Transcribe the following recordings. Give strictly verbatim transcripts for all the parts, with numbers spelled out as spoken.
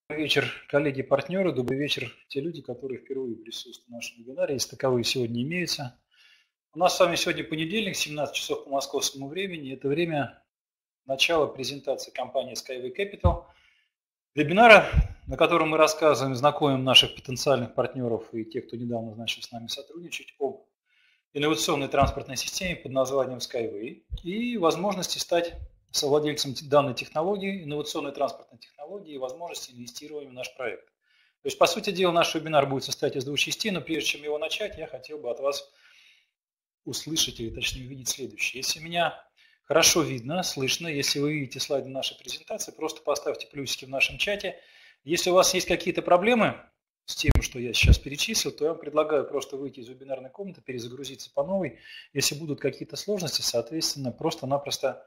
вечер, коллеги-партнеры, добрый вечер, те люди, которые впервые присутствуют в нашем вебинаре, если таковые сегодня имеются. У нас с вами сегодня понедельник, семнадцать часов по московскому времени. Это время начала презентации компании Skyway Capital. Вебинара, на котором мы рассказываем, знакомим наших потенциальных партнеров и тех, кто недавно начал с нами сотрудничать, об инновационной транспортной системе под названием Skyway и возможности стать совладельцем данной технологии, инновационной транспортной технологии и возможности инвестирования в наш проект. То есть, по сути дела, наш вебинар будет состоять из двух частей, но прежде чем его начать, я хотел бы от вас услышать, или точнее увидеть следующее. Если меня хорошо видно, слышно, если вы видите слайды нашей презентации, просто поставьте плюсики в нашем чате. Если у вас есть какие-то проблемы с тем, что я сейчас перечислил, то я вам предлагаю просто выйти из вебинарной комнаты, перезагрузиться по новой. Если будут какие-то сложности, соответственно, просто-напросто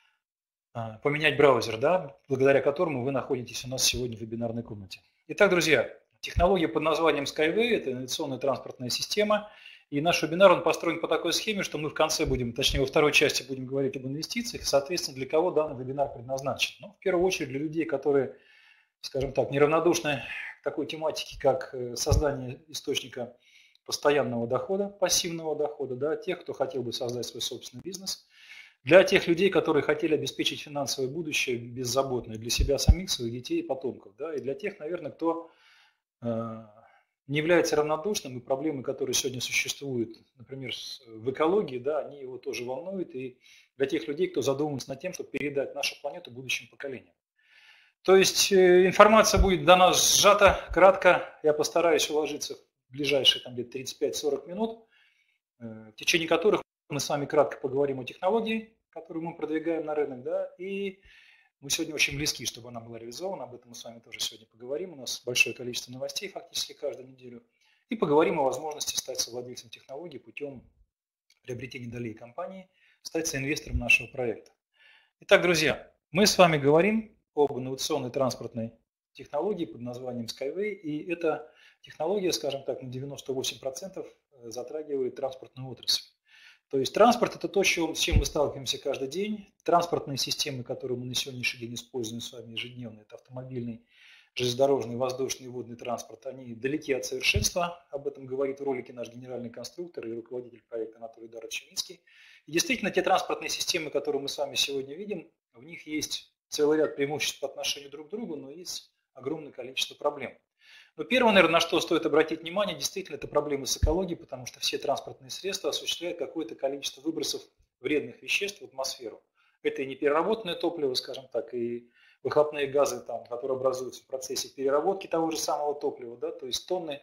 поменять браузер, да, благодаря которому вы находитесь у нас сегодня в вебинарной комнате. Итак, друзья, технология под названием Skyway – это инновационная транспортная система. И наш вебинар он построен по такой схеме, что мы в конце будем, точнее во второй части будем говорить об инвестициях, соответственно, для кого данный вебинар предназначен. Ну, в первую очередь для людей, которые, скажем так, неравнодушны к такой тематике, как создание источника постоянного дохода, пассивного дохода, да, тех, кто хотел бы создать свой собственный бизнес. Для тех людей, которые хотели обеспечить финансовое будущее беззаботное для себя самих, своих детей и потомков. Да, и для тех, наверное, кто э, не является равнодушным, и проблемы, которые сегодня существуют, например, в экологии, да, они его тоже волнуют. И для тех людей, кто задумывается над тем, чтобы передать нашу планету будущим поколениям. То есть э, информация будет дана сжата, кратко. Я постараюсь уложиться в ближайшие там, где-то тридцать пять сорок минут, э, в течение которых мы с вами кратко поговорим о технологии, которую мы продвигаем на рынок, да, и мы сегодня очень близки, чтобы она была реализована, об этом мы с вами тоже сегодня поговорим, у нас большое количество новостей фактически каждую неделю, и поговорим о возможности стать совладельцем технологии путем приобретения долей компании, стать соинвестором нашего проекта. Итак, друзья, мы с вами говорим об инновационной транспортной технологии под названием Skyway, и эта технология, скажем так, на девяносто восемь процентов затрагивает транспортную отрасль. То есть транспорт – это то, с чем мы сталкиваемся каждый день. Транспортные системы, которые мы на сегодняшний день используем с вами ежедневно, это автомобильный, железнодорожный, воздушный и водный транспорт, они далеки от совершенства. Об этом говорит в ролике наш генеральный конструктор и руководитель проекта Анатолий Эдуардович Чемицкий. И действительно, те транспортные системы, которые мы с вами сегодня видим, в них есть целый ряд преимуществ по отношению друг к другу, но есть огромное количество проблем. Но первое, наверное, на что стоит обратить внимание, действительно, это проблемы с экологией, потому что все транспортные средства осуществляют какое-то количество выбросов вредных веществ в атмосферу. Это и непереработанное топливо, скажем так, и выхлопные газы, там, которые образуются в процессе переработки того же самого топлива, да, то есть тонны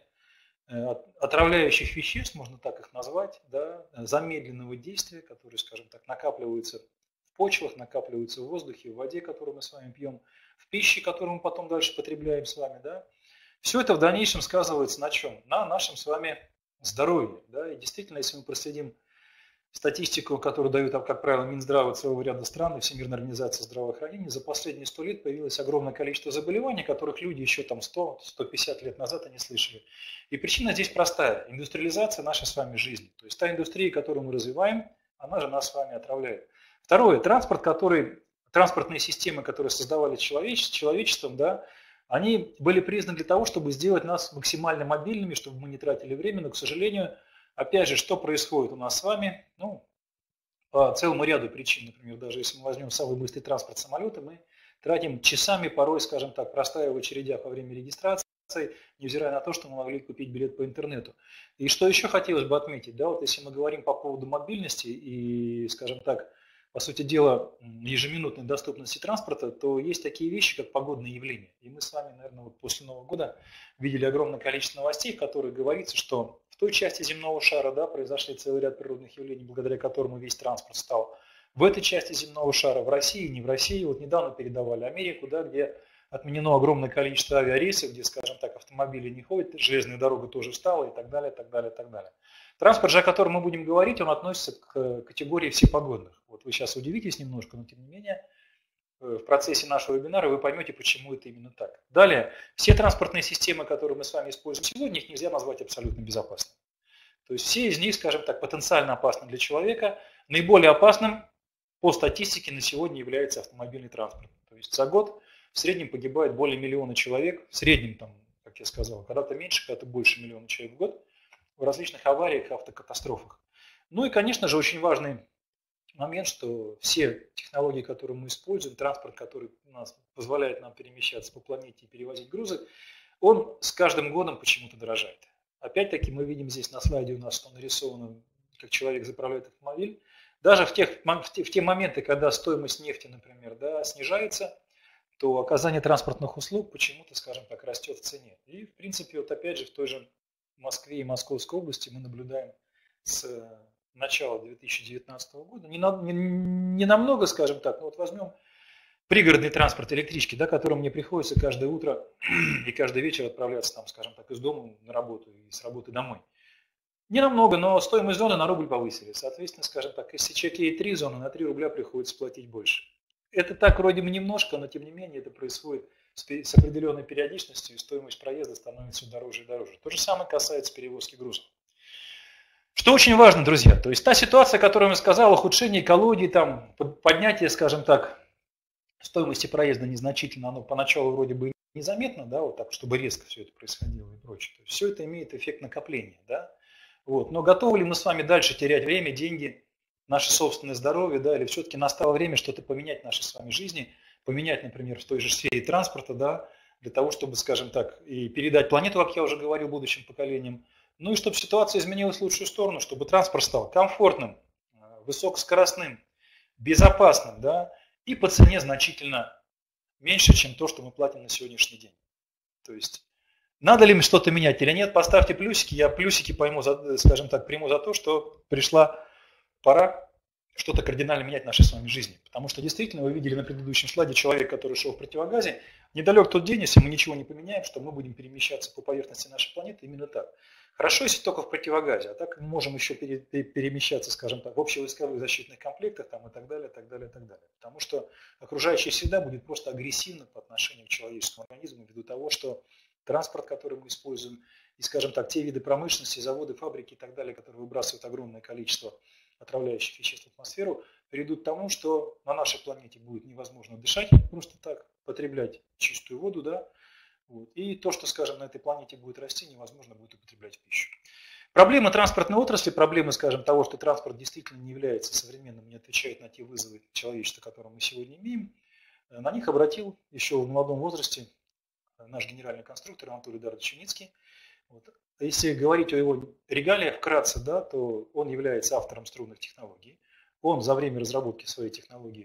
отравляющих веществ, можно так их назвать, да, замедленного действия, которые, скажем так, накапливаются в почвах, накапливаются в воздухе, в воде, которую мы с вами пьем, в пище, которую мы потом дальше потребляем с вами, да. Все это в дальнейшем сказывается на чем? На нашем с вами здоровье. Да? И действительно, если мы проследим статистику, которую дают, как правило, Минздрав целого ряда стран и Всемирная организация здравоохранения, за последние сто лет появилось огромное количество заболеваний, которых люди еще там сто — сто пятьдесят лет назад не слышали. И причина здесь простая. Индустриализация нашей с вами жизни. То есть та индустрия, которую мы развиваем, она же нас с вами отравляет. Второе. Транспорт, который, транспортные системы, которые создавали человечеством, человечеством, да, они были признаны для того, чтобы сделать нас максимально мобильными, чтобы мы не тратили время, но, к сожалению, опять же, что происходит у нас с вами? Ну, по целому ряду причин, например, даже если мы возьмем самый быстрый транспорт самолета, мы тратим часами, порой, скажем так, простая в очередях во время регистрации, невзирая на то, что мы могли купить билет по интернету. И что еще хотелось бы отметить, да, вот если мы говорим по поводу мобильности и, скажем так, по сути дела, ежеминутной доступности транспорта, то есть такие вещи, как погодные явления. И мы с вами, наверное, вот после Нового года видели огромное количество новостей, в которых говорится, что в той части земного шара, да, произошли целый ряд природных явлений, благодаря которому весь транспорт стал. В этой части земного шара, в России, не в России, вот недавно передавали Америку, да, где отменено огромное количество авиарейсов, где, скажем так, автомобили не ходят, железная дорога тоже встала и так далее, так далее, так далее. Транспорт же, о котором мы будем говорить, он относится к категории всепогодных. Вот вы сейчас удивитесь немножко, но тем не менее в процессе нашего вебинара вы поймете, почему это именно так. Далее, все транспортные системы, которые мы с вами используем сегодня, их нельзя назвать абсолютно безопасными. То есть все из них, скажем так, потенциально опасны для человека. Наиболее опасным по статистике на сегодня является автомобильный транспорт. То есть за год в среднем погибает более миллиона человек, в среднем, там, как я сказал, когда-то меньше, когда-то больше миллиона человек в год в различных авариях, автокатастрофах. Ну и, конечно же, очень важный момент, что все технологии, которые мы используем, транспорт, который у нас позволяет нам перемещаться по планете и перевозить грузы, он с каждым годом почему-то дорожает. Опять-таки мы видим здесь на слайде у нас, что нарисовано, как человек заправляет автомобиль. Даже в, тех, в, те, в те моменты, когда стоимость нефти, например, да, снижается, то оказание транспортных услуг почему-то, скажем так, растет в цене. И, в принципе, вот опять же в той же Москве и Московской области мы наблюдаем с начала две тысячи девятнадцатого года, не, на, не, не намного, скажем так, но вот возьмем пригородный транспорт, электрички, да, которым мне приходится каждое утро и каждый вечер отправляться, там, скажем так, из дома на работу и с работы домой. Не намного, но стоимость зоны на рубль повысили. Соответственно, скажем так, если человек едет три зоны, на три рубля приходится платить больше. Это так вроде бы немножко, но тем не менее это происходит с определенной периодичностью, и стоимость проезда становится дороже и дороже. То же самое касается перевозки грузов. Что очень важно, друзья, то есть та ситуация, которую я сказал, ухудшение экологии, там, поднятие, скажем так, стоимости проезда незначительно, оно поначалу вроде бы незаметно, да, вот так, чтобы резко все это происходило и прочее. То есть все это имеет эффект накопления, да. Вот. Но готовы ли мы с вами дальше терять время, деньги, наше собственное здоровье, да, или все-таки настало время что-то поменять в нашей с вами жизни, поменять, например, в той же сфере транспорта, да, для того, чтобы, скажем так, и передать планету, как я уже говорил, будущим поколениям, ну и чтобы ситуация изменилась в лучшую сторону, чтобы транспорт стал комфортным, высокоскоростным, безопасным, да, и по цене значительно меньше, чем то, что мы платим на сегодняшний день. То есть, надо ли что-то менять или нет, поставьте плюсики, я плюсики пойму, за, скажем так, приму за то, что пришла пора что-то кардинально менять в нашей с вами жизни. Потому что действительно, вы видели на предыдущем слайде человек, который шел в противогазе, недалек тот день, если мы ничего не поменяем, что мы будем перемещаться по поверхности нашей планеты именно так. Хорошо, если только в противогазе, а так мы можем еще пере, перемещаться, скажем так, в общевойсковых защитных комплектах там, и так далее, так далее, так далее. Потому что окружающая среда будет просто агрессивна по отношению к человеческому организму ввиду того, что транспорт, который мы используем, и, скажем так, те виды промышленности, заводы, фабрики и так далее, которые выбрасывают огромное количество отравляющих веществ в атмосферу, приведут к тому, что на нашей планете будет невозможно дышать просто так, потреблять чистую воду, да, вот. И то, что, скажем, на этой планете будет расти, невозможно будет употреблять в пищу. Проблема транспортной отрасли, проблемы, скажем, того, что транспорт действительно не является современным, не отвечает на те вызовы человечества, которые мы сегодня имеем, на них обратил еще в молодом возрасте наш генеральный конструктор Анатолий Эдуардович Чиницкий. Вот. Если говорить о его регалиях вкратце, да, то он является автором струнных технологий. Он за время разработки своей технологии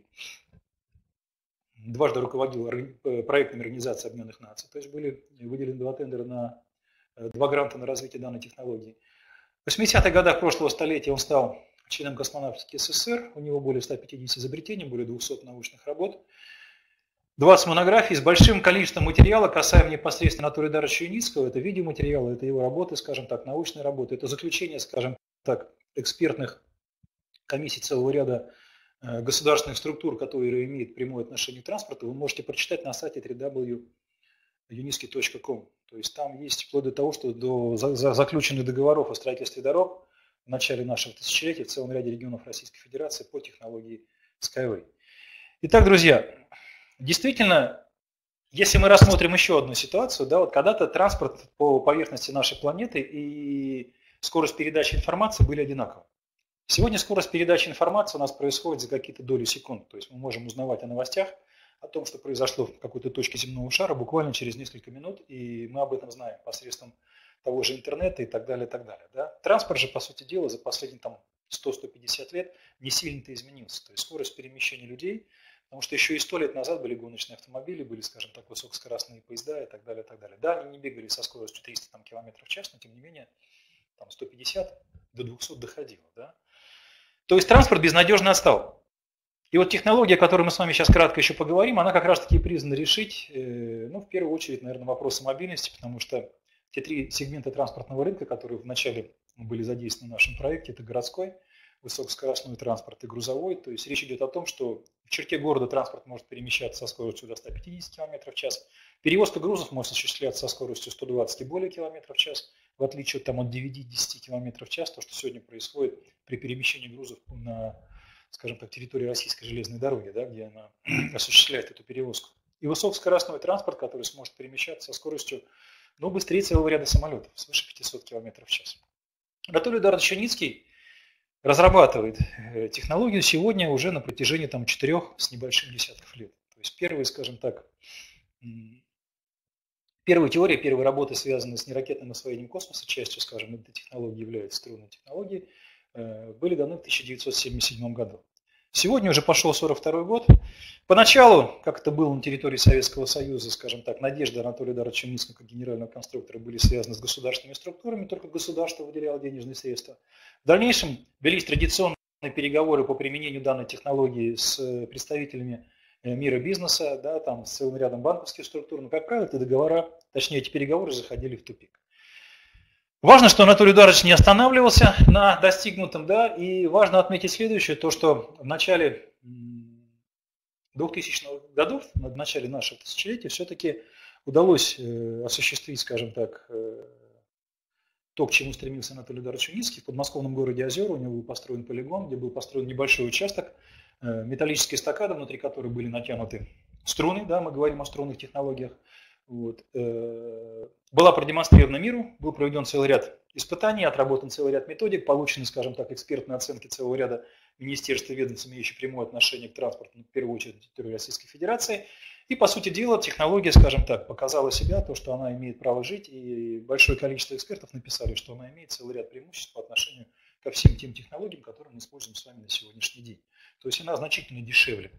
дважды руководил проектами Организации Объединенных Наций, то есть были выделены два тендера на два гранта на развитие данной технологии. В восьмидесятых годах прошлого столетия он стал членом космонавтики СССР, у него более ста пятидесяти изобретений, более двухсот научных работ, двадцать монографий с большим количеством материала, касаемо непосредственно Анатолия Эдуардовича Юницкого, это видеоматериалы, это его работы, скажем так, научные работы, это заключение, скажем так, экспертных комиссий целого ряда государственных структур, которые имеют прямое отношение к транспорту, вы можете прочитать на сайте дабл ю дабл ю дабл ю точка юницкий точка ком. То есть там есть вплоть до того, что до заключенных договоров о строительстве дорог в начале нашего тысячелетия в целом ряде регионов Российской Федерации по технологии Skyway. Итак, друзья, действительно, если мы рассмотрим еще одну ситуацию, да, вот когда-то транспорт по поверхности нашей планеты и скорость передачи информации были одинаковы. Сегодня скорость передачи информации у нас происходит за какие-то доли секунд. То есть мы можем узнавать о новостях, о том, что произошло в какой-то точке земного шара буквально через несколько минут, и мы об этом знаем посредством того же интернета и так далее, и так далее. Да? Транспорт же, по сути дела, за последние там, сто — сто пятьдесят лет не сильно-то изменился. То есть скорость перемещения людей, потому что еще и сто лет назад были гоночные автомобили, были, скажем так, высокоскоростные поезда и так далее, и так далее. Да, они не бегали со скоростью триста там, километров в час, но тем не менее там, сто пятьдесят до двухсот доходило. Да? То есть транспорт безнадежно отстал. И вот технология, о которой мы с вами сейчас кратко еще поговорим, она как раз-таки призвана решить, ну, в первую очередь, наверное, вопросы мобильности, потому что те три сегмента транспортного рынка, которые вначале были задействованы в нашем проекте, это городской, высокоскоростной транспорт и грузовой. То есть речь идет о том, что в черте города транспорт может перемещаться со скоростью до ста пятидесяти километров в час. Перевозка грузов может осуществляться со скоростью сто двадцать и более километров в час, в отличие там, от девяти-десяти километров в час, то, что сегодня происходит при перемещении грузов на, скажем так, территории Российской железной дороги, да, где она осуществляет эту перевозку. и высокоскоростной транспорт, который сможет перемещаться со скоростью, ну, быстрее целого ряда самолетов, свыше пятисот километров в час. Анатолий Эдуардович Юницкий разрабатывает технологию сегодня уже на протяжении там, четырех с небольшим десятков лет. То есть первые, скажем так, первая теория, первые работы, связанные с неракетным освоением космоса, частью, скажем, этой технологии является струнной технологией, были даны в тысяча девятьсот семьдесят седьмом году. Сегодня уже пошел сорок второй год. Поначалу, как это было на территории Советского Союза, скажем так, надежды Анатолия Эдуардовича Юницкого как генерального конструктора были связаны с государственными структурами, только государство выделяло денежные средства. В дальнейшем велись традиционные переговоры по применению данной технологии с представителями мира бизнеса, да, там, с целым рядом банковских структур, но, как правило, эти договора, точнее, эти переговоры заходили в тупик. Важно, что Анатолий Эдуардович не останавливался на достигнутом, да, и важно отметить следующее, то, что в начале двухтысячных годов, в начале нашего тысячелетия, все-таки удалось осуществить, скажем так, то, к чему стремился Анатолий Эдуардович Юницкий. В подмосковном городе Озера у него был построен полигон, где был построен небольшой участок, металлической эстакады, внутри которой были натянуты струны, да, мы говорим о струнных технологиях. Вот. Была продемонстрирована миру, был проведен целый ряд испытаний, отработан целый ряд методик, получены, скажем так, экспертные оценки целого ряда министерств и ведомств, имеющих прямое отношение к транспорту, в первую очередь, территории Российской Федерации. И, по сути дела, технология, скажем так, показала себя, то, что она имеет право жить, и большое количество экспертов написали, что она имеет целый ряд преимуществ по отношению ко всем тем технологиям, которые мы используем с вами на сегодняшний день. То есть она значительно дешевле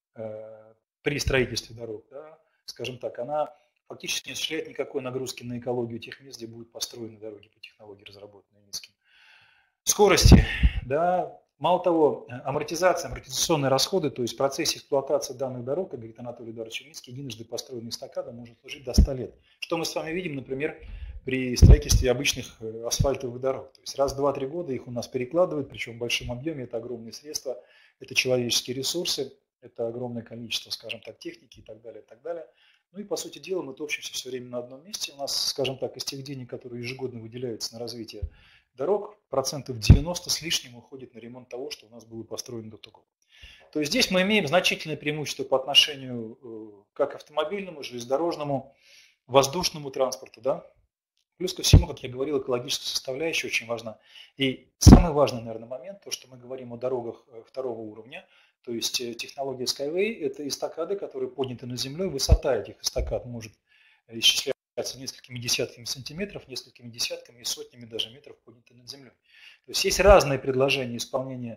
э, при строительстве дорог, да, скажем так, она фактически не осуществляет никакой нагрузки на экологию тех мест, где будут построены дороги по технологии, разработанной Юницким. Скорости, да, мало того, амортизация, амортизационные расходы, то есть в процессе эксплуатации данных дорог, как говорит Анатолий Эдуардович Юницкий, единожды построенная эстакада может служить до ста лет. Что мы с вами видим, например, при строительстве обычных асфальтовых дорог. То есть раз в два-три года их у нас перекладывают, причем в большом объеме, это огромные средства, это человеческие ресурсы, это огромное количество, скажем так, техники и так далее, и так далее. Ну и, по сути дела, мы топчемся все время на одном месте. У нас, скажем так, из тех денег, которые ежегодно выделяются на развитие дорог, процентов девяносто с лишним уходит на ремонт того, что у нас было построено до того. То есть здесь мы имеем значительное преимущество по отношению как к автомобильному, железнодорожному, воздушному транспорту, да. Плюс ко всему, как я говорил, экологическая составляющая очень важна. И самый важный, наверное, момент, то, что мы говорим о дорогах второго уровня, то есть технология Skyway – это эстакады, которые подняты над землей. Высота этих эстакад может исчисляться несколькими десятками сантиметров, несколькими десятками и сотнями даже метров подняты над землей. То есть есть разные предложения исполнения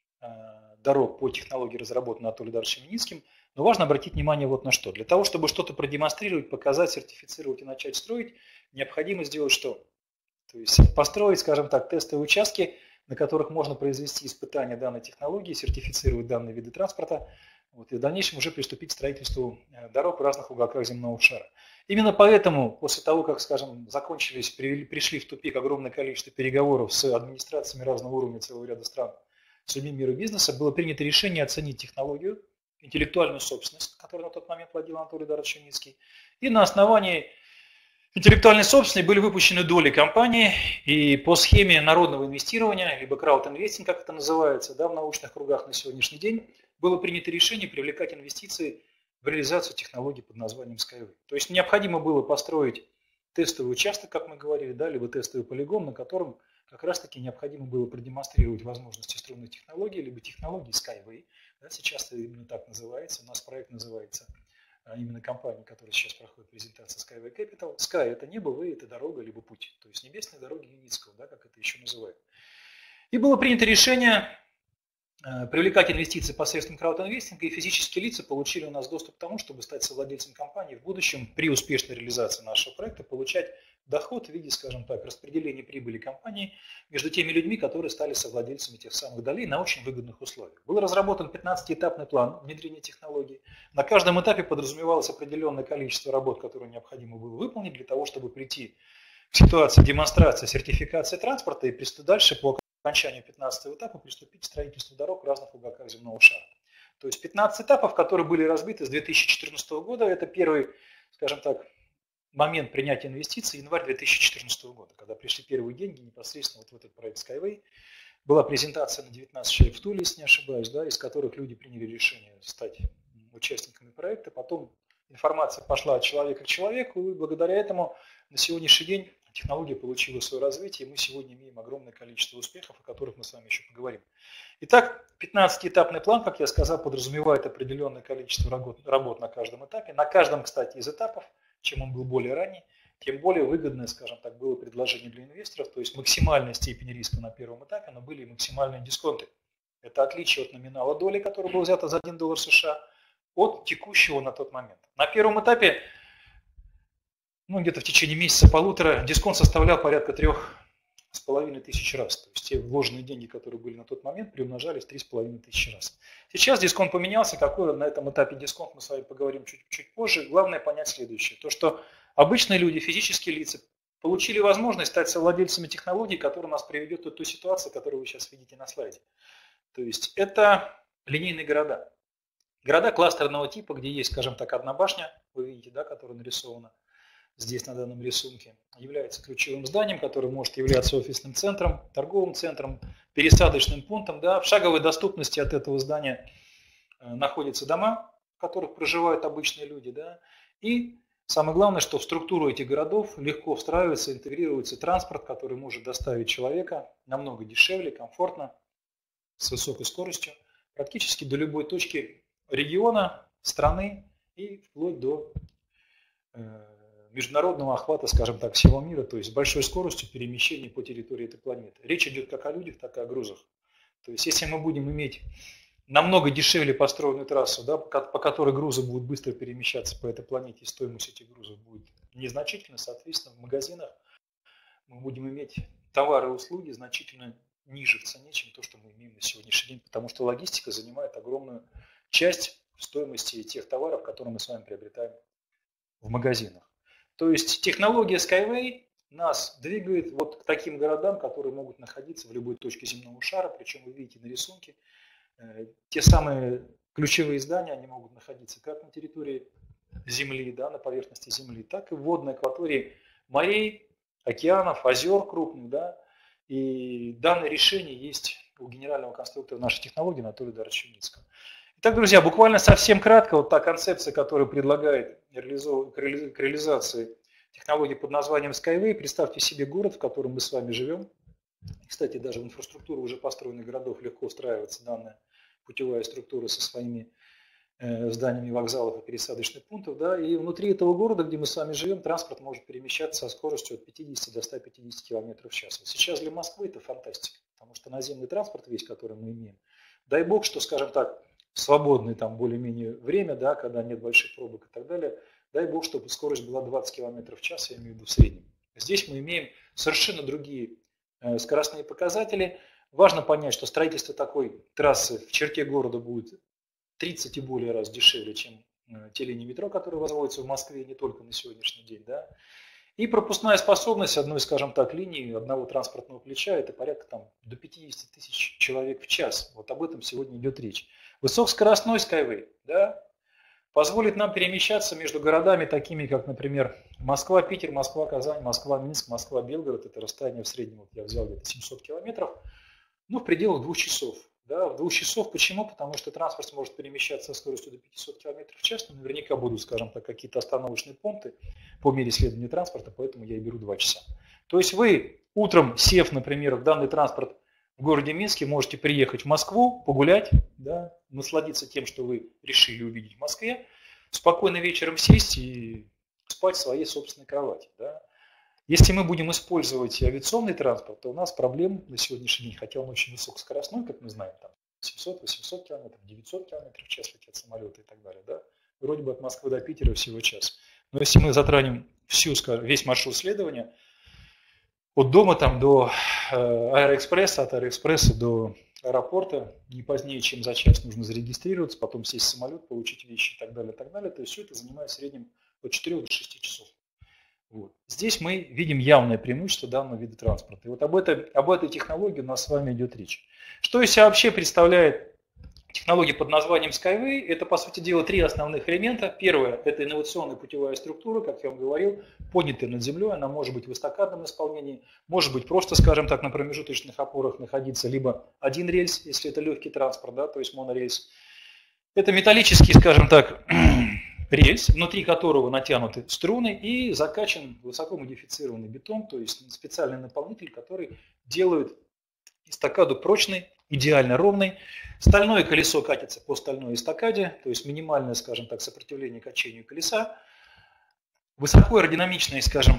дорог по технологии, разработанной Анатолием Эдуардовичем Юницким. Но важно обратить внимание вот на что. Для того, чтобы что-то продемонстрировать, показать, сертифицировать и начать строить, необходимо сделать что? То есть построить, скажем так, тестовые участки, на которых можно произвести испытания данной технологии, сертифицировать данные виды транспорта, вот, и в дальнейшем уже приступить к строительству дорог в разных уголках земного шара. Именно поэтому, после того, как, скажем, закончились, пришли в тупик огромное количество переговоров с администрациями разного уровня целого ряда стран, с людьми мира бизнеса, было принято решение оценить технологию, интеллектуальную собственность, которой на тот момент владел Анатолий Эдуардович Юницкий, и на основании интеллектуальной собственности были выпущены доли компании, и по схеме народного инвестирования, либо краудинвестинг, как это называется, да, в научных кругах на сегодняшний день, было принято решение привлекать инвестиции в реализацию технологии под названием Skyway. То есть необходимо было построить тестовый участок, как мы говорили, да, либо тестовый полигон, на котором как раз-таки необходимо было продемонстрировать возможности струнной технологии, либо технологии Skyway. Да, сейчас это именно так называется. У нас проект называется именно компании, которая сейчас проходит презентация Skyway Capital. Sky – это небо, Way – это дорога, либо путь. То есть небесные дороги Юницкого, да, как это еще называют. И было принято решение привлекать инвестиции посредством краудинвестинга, и физические лица получили у нас доступ к тому, чтобы стать совладельцем компании в будущем при успешной реализации нашего проекта, получать доход в виде, скажем так, распределения прибыли компании между теми людьми, которые стали совладельцами тех самых долей на очень выгодных условиях. Был разработан пятнадцатиэтапный план внедрения технологий. На каждом этапе подразумевалось определенное количество работ, которые необходимо было выполнить для того, чтобы прийти к ситуации демонстрации, сертификации транспорта и дальше по окончанию пятнадцатого этапа приступить к строительству дорог в разных уголках земного шара. То есть пятнадцать этапов, которые были разбиты с две тысячи четырнадцатого года, это первый, скажем так, момент принятия инвестиций, январь две тысячи четырнадцатого года, когда пришли первые деньги непосредственно вот в этот проект Skyway. Была презентация на девятнадцать человек в Туле, если не ошибаюсь, да, из которых люди приняли решение стать участниками проекта. Потом информация пошла от человека к человеку, и благодаря этому на сегодняшний день технология получила свое развитие, и мы сегодня имеем огромное количество успехов, о которых мы с вами еще поговорим. Итак, пятнадцатиэтапный план, как я сказал, подразумевает определенное количество работ на каждом этапе. На каждом, кстати, из этапов, чем он был более ранний, тем более выгодное, скажем так, было предложение для инвесторов, то есть максимальная степень риска на первом этапе, но были и максимальные дисконты. Это отличие от номинала доли, который был взят за один доллар США, от текущего на тот момент. На первом этапе, ну, где-то в течение месяца-полутора, дисконт составлял порядка трех с половиной тысяч раз. То есть те вложенные деньги, которые были на тот момент, приумножались в три с половиной тысячи раз. Сейчас дисконт поменялся. Какой на этом этапе дисконт, мы с вами поговорим чуть, чуть позже. Главное понять следующее. То, что обычные люди, физические лица, получили возможность стать совладельцами технологий, которая нас приведет в ту ситуацию, которую вы сейчас видите на слайде. То есть это линейные города. Города кластерного типа, где есть, скажем так, одна башня, вы видите, да, которая нарисована здесь на данном рисунке, является ключевым зданием, которое может являться офисным центром, торговым центром, пересадочным пунктом. Да. В шаговой доступности от этого здания находятся дома, в которых проживают обычные люди. Да. И самое главное, что в структуру этих городов легко встраивается, интегрируется транспорт, который может доставить человека намного дешевле, комфортно, с высокой скоростью, практически до любой точки региона, страны и вплоть до э, международного охвата, скажем так, всего мира, то есть с большой скоростью перемещения по территории этой планеты. Речь идет как о людях, так и о грузах. То есть если мы будем иметь намного дешевле построенную трассу, да, по которой грузы будут быстро перемещаться по этой планете, и стоимость этих грузов будет незначительна, соответственно, в магазинах мы будем иметь товары и услуги значительно ниже в цене, чем то, что мы имеем на сегодняшний день, потому что логистика занимает огромную часть стоимости тех товаров, которые мы с вами приобретаем в магазинах. То есть технология Skyway нас двигает вот к таким городам, которые могут находиться в любой точке земного шара, причем вы видите на рисунке, э, те самые ключевые здания, они могут находиться как на территории Земли, да, на поверхности Земли, так и в водной акватории морей, океанов, озер крупных, да. И данное решение есть у генерального конструктора нашей технологии Анатолия Даровича Юницкого. Итак, друзья, буквально совсем кратко, вот та концепция, которая предлагает к реализации технологии под названием Skyway. Представьте себе город, в котором мы с вами живем. Кстати, даже в инфраструктуру уже построенных городов легко встраивается данная путевая структура со своими э, зданиями вокзалов и пересадочных пунктов. Да, и внутри этого города, где мы с вами живем, транспорт может перемещаться со скоростью от пятидесяти до ста пятидесяти километров в час. Вот сейчас для Москвы это фантастика, потому что наземный транспорт весь, который мы имеем, дай бог, что, скажем так, в свободное там более-менее время, да, когда нет больших пробок и так далее, дай бог, чтобы скорость была двадцать километров в час, я имею в виду в среднем. Здесь мы имеем совершенно другие э, скоростные показатели. Важно понять, что строительство такой трассы в черте города будет тридцать и более раз дешевле, чем э, те линии метро, которые возводятся в Москве не только на сегодняшний день. Да. И пропускная способность одной, скажем так, линии, одного транспортного плеча, это порядка там, до пятидесяти тысяч человек в час. Вот об этом сегодня идет речь. Высокоскоростной Skyway, да, позволит нам перемещаться между городами, такими как, например, Москва-Питер, Москва-Казань, Москва-Минск, Москва-Белгород. Это расстояние в среднем, вот я взял где-то семьсот километров, ну, в пределах двух часов. Да, в двух часов. Почему? Потому что транспорт может перемещаться со скоростью до пятисот километров в час, но наверняка будут, скажем так, какие-то остановочные пункты по мере исследования транспорта, поэтому я и беру два часа. То есть вы утром, сев, например, в данный транспорт в городе Минске, можете приехать в Москву, погулять, да, насладиться тем, что вы решили увидеть в Москве, спокойно вечером сесть и спать в своей собственной кровати. Да. Если мы будем использовать авиационный транспорт, то у нас проблем на сегодняшний день, хотя он очень высокоскоростной, как мы знаем, там семьсот-восемьсот километров, девятьсот километров в час летят самолеты и так далее. Да. Вроде бы от Москвы до Питера всего час. Но если мы затронем всю, скажем, весь маршрут следования, от дома там, до э, Аэроэкспресса, от Аэроэкспресса до аэропорта, не позднее, чем за час нужно зарегистрироваться, потом сесть в самолет, получить вещи и так далее, и так далее. То есть все это занимает в среднем от четырёх до шести часов. Вот. Здесь мы видим явное преимущество данного вида транспорта. И вот об этой, об этой технологии у нас с вами идет речь. Что из себя вообще представляет технология под названием Skyway? Это, по сути дела, три основных элемента. Первое – это инновационная путевая структура, как я вам говорил, поднятая над землей. Она может быть в эстакадном исполнении, может быть просто, скажем так, на промежуточных опорах находиться либо один рельс, если это легкий транспорт, да, то есть монорельс. Это металлические, скажем так, рельс, внутри которого натянуты струны и закачан высокомодифицированный бетон, то есть специальный наполнитель, который делает эстакаду прочной, идеально ровной. Стальное колесо катится по стальной эстакаде, то есть минимальное, скажем так, сопротивление качению колеса. Высокоаэродинамичная, скажем,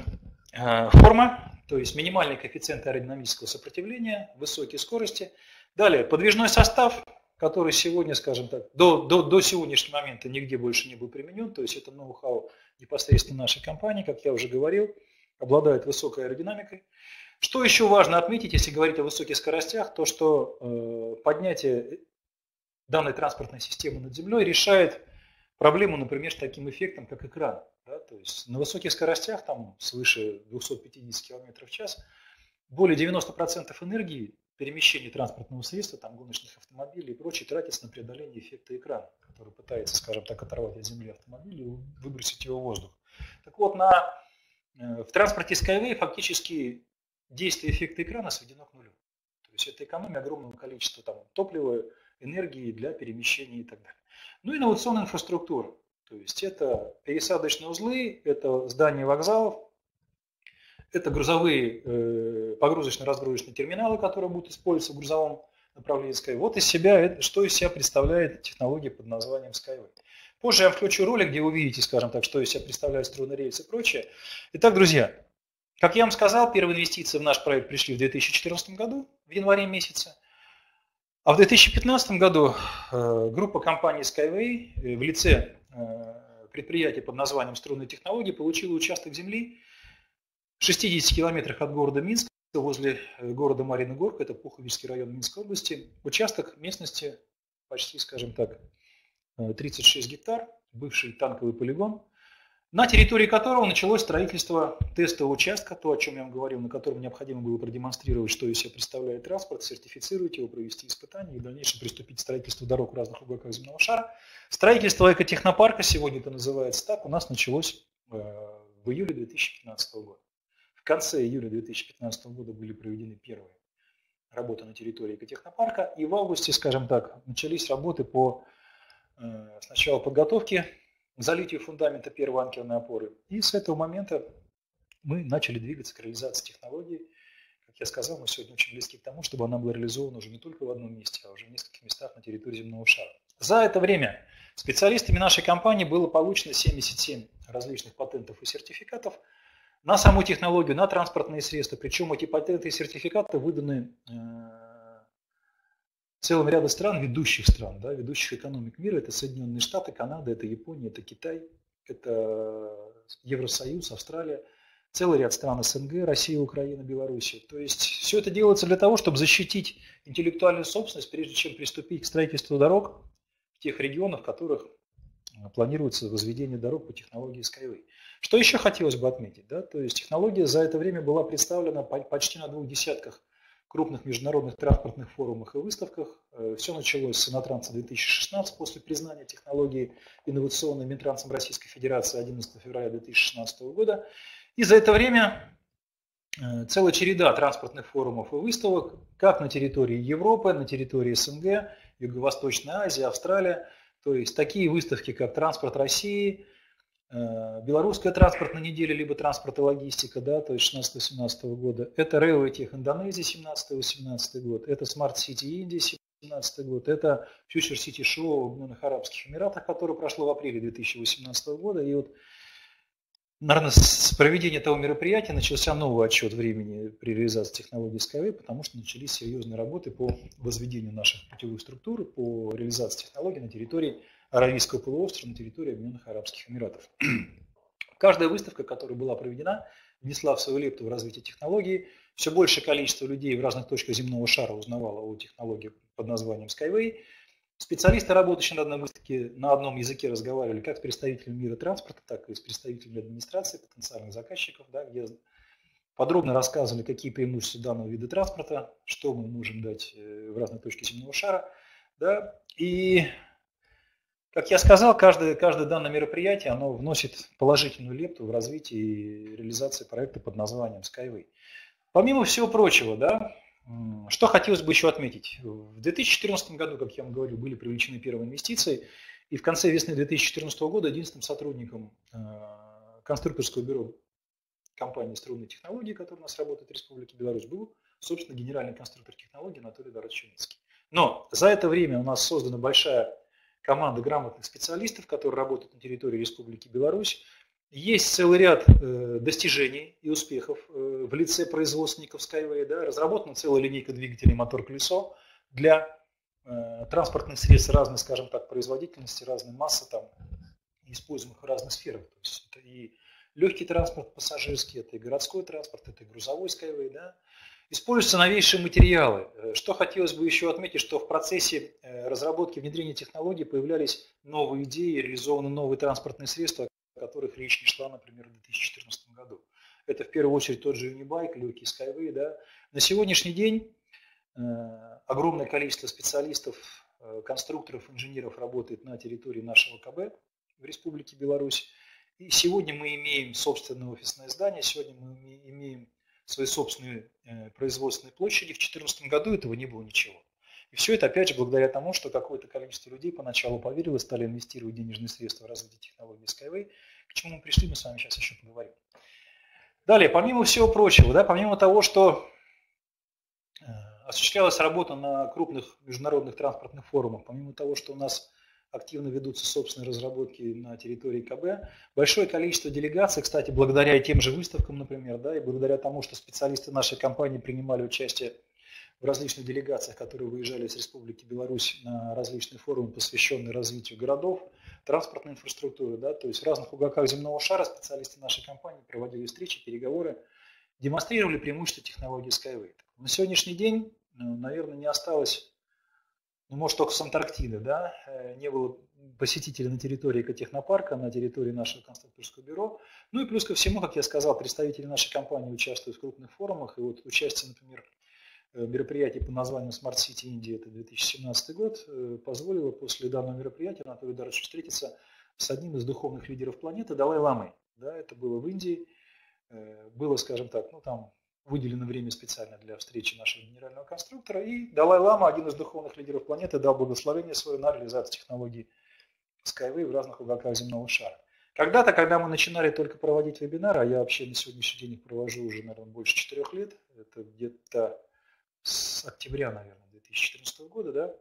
форма, то есть минимальный коэффициент аэродинамического сопротивления, высокие скорости. Далее, подвижной состав, который сегодня, скажем так, до, до, до сегодняшнего момента нигде больше не был применен, то есть это ноу-хау непосредственно нашей компании, как я уже говорил, обладает высокой аэродинамикой. Что еще важно отметить, если говорить о высоких скоростях, то что э, поднятие данной транспортной системы над землей решает проблему, например, с таким эффектом, как экран. Да? То есть на высоких скоростях, там свыше двухсот пятидесяти километров в час, более девяноста процентов энергии перемещения транспортного средства, там, гоночных автомобилей и прочее, тратится на преодоление эффекта экрана, который пытается, скажем так, оторвать от земли автомобиль и выбросить его в воздух. Так вот, на, э, в транспорте Skyway фактически действие эффекта экрана сведено к нулю. То есть это экономия огромного количества там, топлива, энергии для перемещения и так далее. Ну и инновационная инфраструктура. То есть это пересадочные узлы, это здания вокзалов, это грузовые э, погрузочно-разгрузочные терминалы, которые будут использоваться в грузовом направлении Skyway. Вот из себя, что из себя представляет технология под названием Skyway. Позже я включу ролик, где вы увидите, скажем так, что из себя представляют струнный рельс и прочее. Итак, друзья, как я вам сказал, первые инвестиции в наш проект пришли в две тысячи четырнадцатом году, в январе месяце. А в две тысячи пятнадцатом году э, группа компаний Skyway э, в лице э, предприятия под названием «Струнные технологии» получила участок земли в шестидесяти километрах от города Минска, возле города Марьина Горка, это Пуховичский район Минской области. Участок местности почти, скажем так, тридцать шесть гектар, бывший танковый полигон, на территории которого началось строительство тестового участка, то, о чем я вам говорил, на котором необходимо было продемонстрировать, что из себя представляет транспорт, сертифицировать его, провести испытания и в дальнейшем приступить к строительству дорог в разных уголках земного шара. Строительство экотехнопарка, сегодня это называется так, у нас началось в июле две тысячи пятнадцатого года. В конце июля две тысячи пятнадцатого года были проведены первые работы на территории экотехнопарка, и в августе, скажем так, начались работы по сначала подготовке к залитию фундамента первой анкерной опоры. И с этого момента мы начали двигаться к реализации технологии. Как я сказал, мы сегодня очень близки к тому, чтобы она была реализована уже не только в одном месте, а уже в нескольких местах на территории земного шара. За это время специалистами нашей компании было получено семьдесят семь различных патентов и сертификатов на саму технологию, на транспортные средства. Причем эти патенты и сертификаты выданы целым рядом стран, ведущих стран, да, ведущих экономик мира. Это Соединенные Штаты, Канада, это Япония, это Китай, это Евросоюз, Австралия, целый ряд стран СНГ, Россия, Украина, Белоруссия. То есть все это делается для того, чтобы защитить интеллектуальную собственность, прежде чем приступить к строительству дорог в тех регионах, в которых планируется возведение дорог по технологии Skyway. Что еще хотелось бы отметить? Да? То есть технология за это время была представлена почти на двух десятках крупных международных транспортных форумах и выставках. Все началось с Инотранса две тысячи шестнадцать после признания технологии инновационной Минтрансом Российской Федерации одиннадцатого февраля две тысячи шестнадцатого года. И за это время целая череда транспортных форумов и выставок, как на территории Европы, на территории СНГ, Юго-Восточной Азии, Австралия. То есть такие выставки, как «Транспорт России», Белорусская транспортная неделя, либо транспорт и логистика, да, то есть шестнадцатого-семнадцатого года. Это Railway Tech Индонезия семнадцатый-восемнадцатый год. Это Smart City Индия семнадцатый год. Это Future City Show в Объединенных Арабских Эмиратах, которое прошло в апреле две тысячи восемнадцатого года. И вот, наверное, с проведения этого мероприятия начался новый отсчет времени при реализации технологии Skyway, потому что начались серьезные работы по возведению наших путевых структур, по реализации технологий на территории Аравийского полуострова, на территории Объединенных Арабских Эмиратов. Каждая выставка, которая была проведена, внесла в свою лепту в развитие технологии. Все большее количество людей в разных точках земного шара узнавало о технологии под названием Skyway. Специалисты, работающие на одной выставке, на одном языке разговаривали как с представителями мира транспорта, так и с представителями администрации, потенциальных заказчиков, да, где подробно рассказывали, какие преимущества данного вида транспорта, что мы можем дать в разные точки земного шара. Да. И, как я сказал, каждое, каждое данное мероприятие оно вносит положительную лепту в развитие и реализацию проекта под названием Skyway. Помимо всего прочего, да, что хотелось бы еще отметить. В две тысячи четырнадцатом году, как я вам говорил, были привлечены первые инвестиции. И в конце весны две тысячи четырнадцатого года единственным сотрудником конструкторского бюро компании «Струнные технологии», которая у нас работает в Республике Беларусь, был, собственно, генеральный конструктор технологий Анатолий Эдуардович Чуницкий. Но за это время у нас создана большая команда грамотных специалистов, которые работают на территории Республики Беларусь. Есть целый ряд э, достижений и успехов э, в лице производственников Skyway. Да, разработана целая линейка двигателей мотор-колесо для э, транспортных средств разной, скажем так, производительности, разной массы, там, используемых в разных сферах. То есть это и легкий транспорт пассажирский, это и городской транспорт, это и грузовой Skyway. Да. Используются новейшие материалы. Что хотелось бы еще отметить, что в процессе разработки и внедрения технологий появлялись новые идеи, реализованы новые транспортные средства, о которых речь не шла, например, в две тысячи четырнадцатом году. Это в первую очередь тот же Unibike, легкий Skyway. Да. На сегодняшний день огромное количество специалистов, конструкторов, инженеров работает на территории нашего КБ в Республике Беларусь. И сегодня мы имеем собственное офисное здание, сегодня мы имеем свои собственные производственные площади. В две тысячи четырнадцатом году этого не было ничего. И все это, опять же, благодаря тому, что какое-то количество людей поначалу поверило, стали инвестировать денежные средства в развитие технологий Skyway. К чему мы пришли, мы с вами сейчас еще поговорим. Далее, помимо всего прочего, да, помимо того, что осуществлялась работа на крупных международных транспортных форумах, помимо того, что у нас активно ведутся собственные разработки на территории КБ. Большое количество делегаций, кстати, благодаря тем же выставкам, например, да, и благодаря тому, что специалисты нашей компании принимали участие в различных делегациях, которые выезжали из Республики Беларусь на различные форумы, посвященные развитию городов, транспортной инфраструктуры. Да, то есть в разных уголках земного шара специалисты нашей компании проводили встречи, переговоры, демонстрировали преимущества технологии Skyway. На сегодняшний день, наверное, не осталось, ну, может, только с Антарктиды, да, не было посетителей на территории экотехнопарка, на территории нашего конструкторского бюро. Ну и плюс ко всему, как я сказал, представители нашей компании участвуют в крупных форумах. И вот участие, например, в мероприятии под названием Smart City India, это две тысячи семнадцатый год, позволило после данного мероприятия Анатолию Эдуардовичу встретиться с одним из духовных лидеров планеты, Далай-ламой. Да, это было в Индии. Было, скажем так, ну там выделено время специально для встречи нашего генерального конструктора, и Далай-лама, один из духовных лидеров планеты, дал благословение свое на реализацию технологий Skyway в разных уголках земного шара. Когда-то, когда мы начинали только проводить вебинары, а я вообще на сегодняшний день их провожу уже, наверное, больше четырех лет, это где-то с октября, наверное, две тысячи четырнадцатого года, да,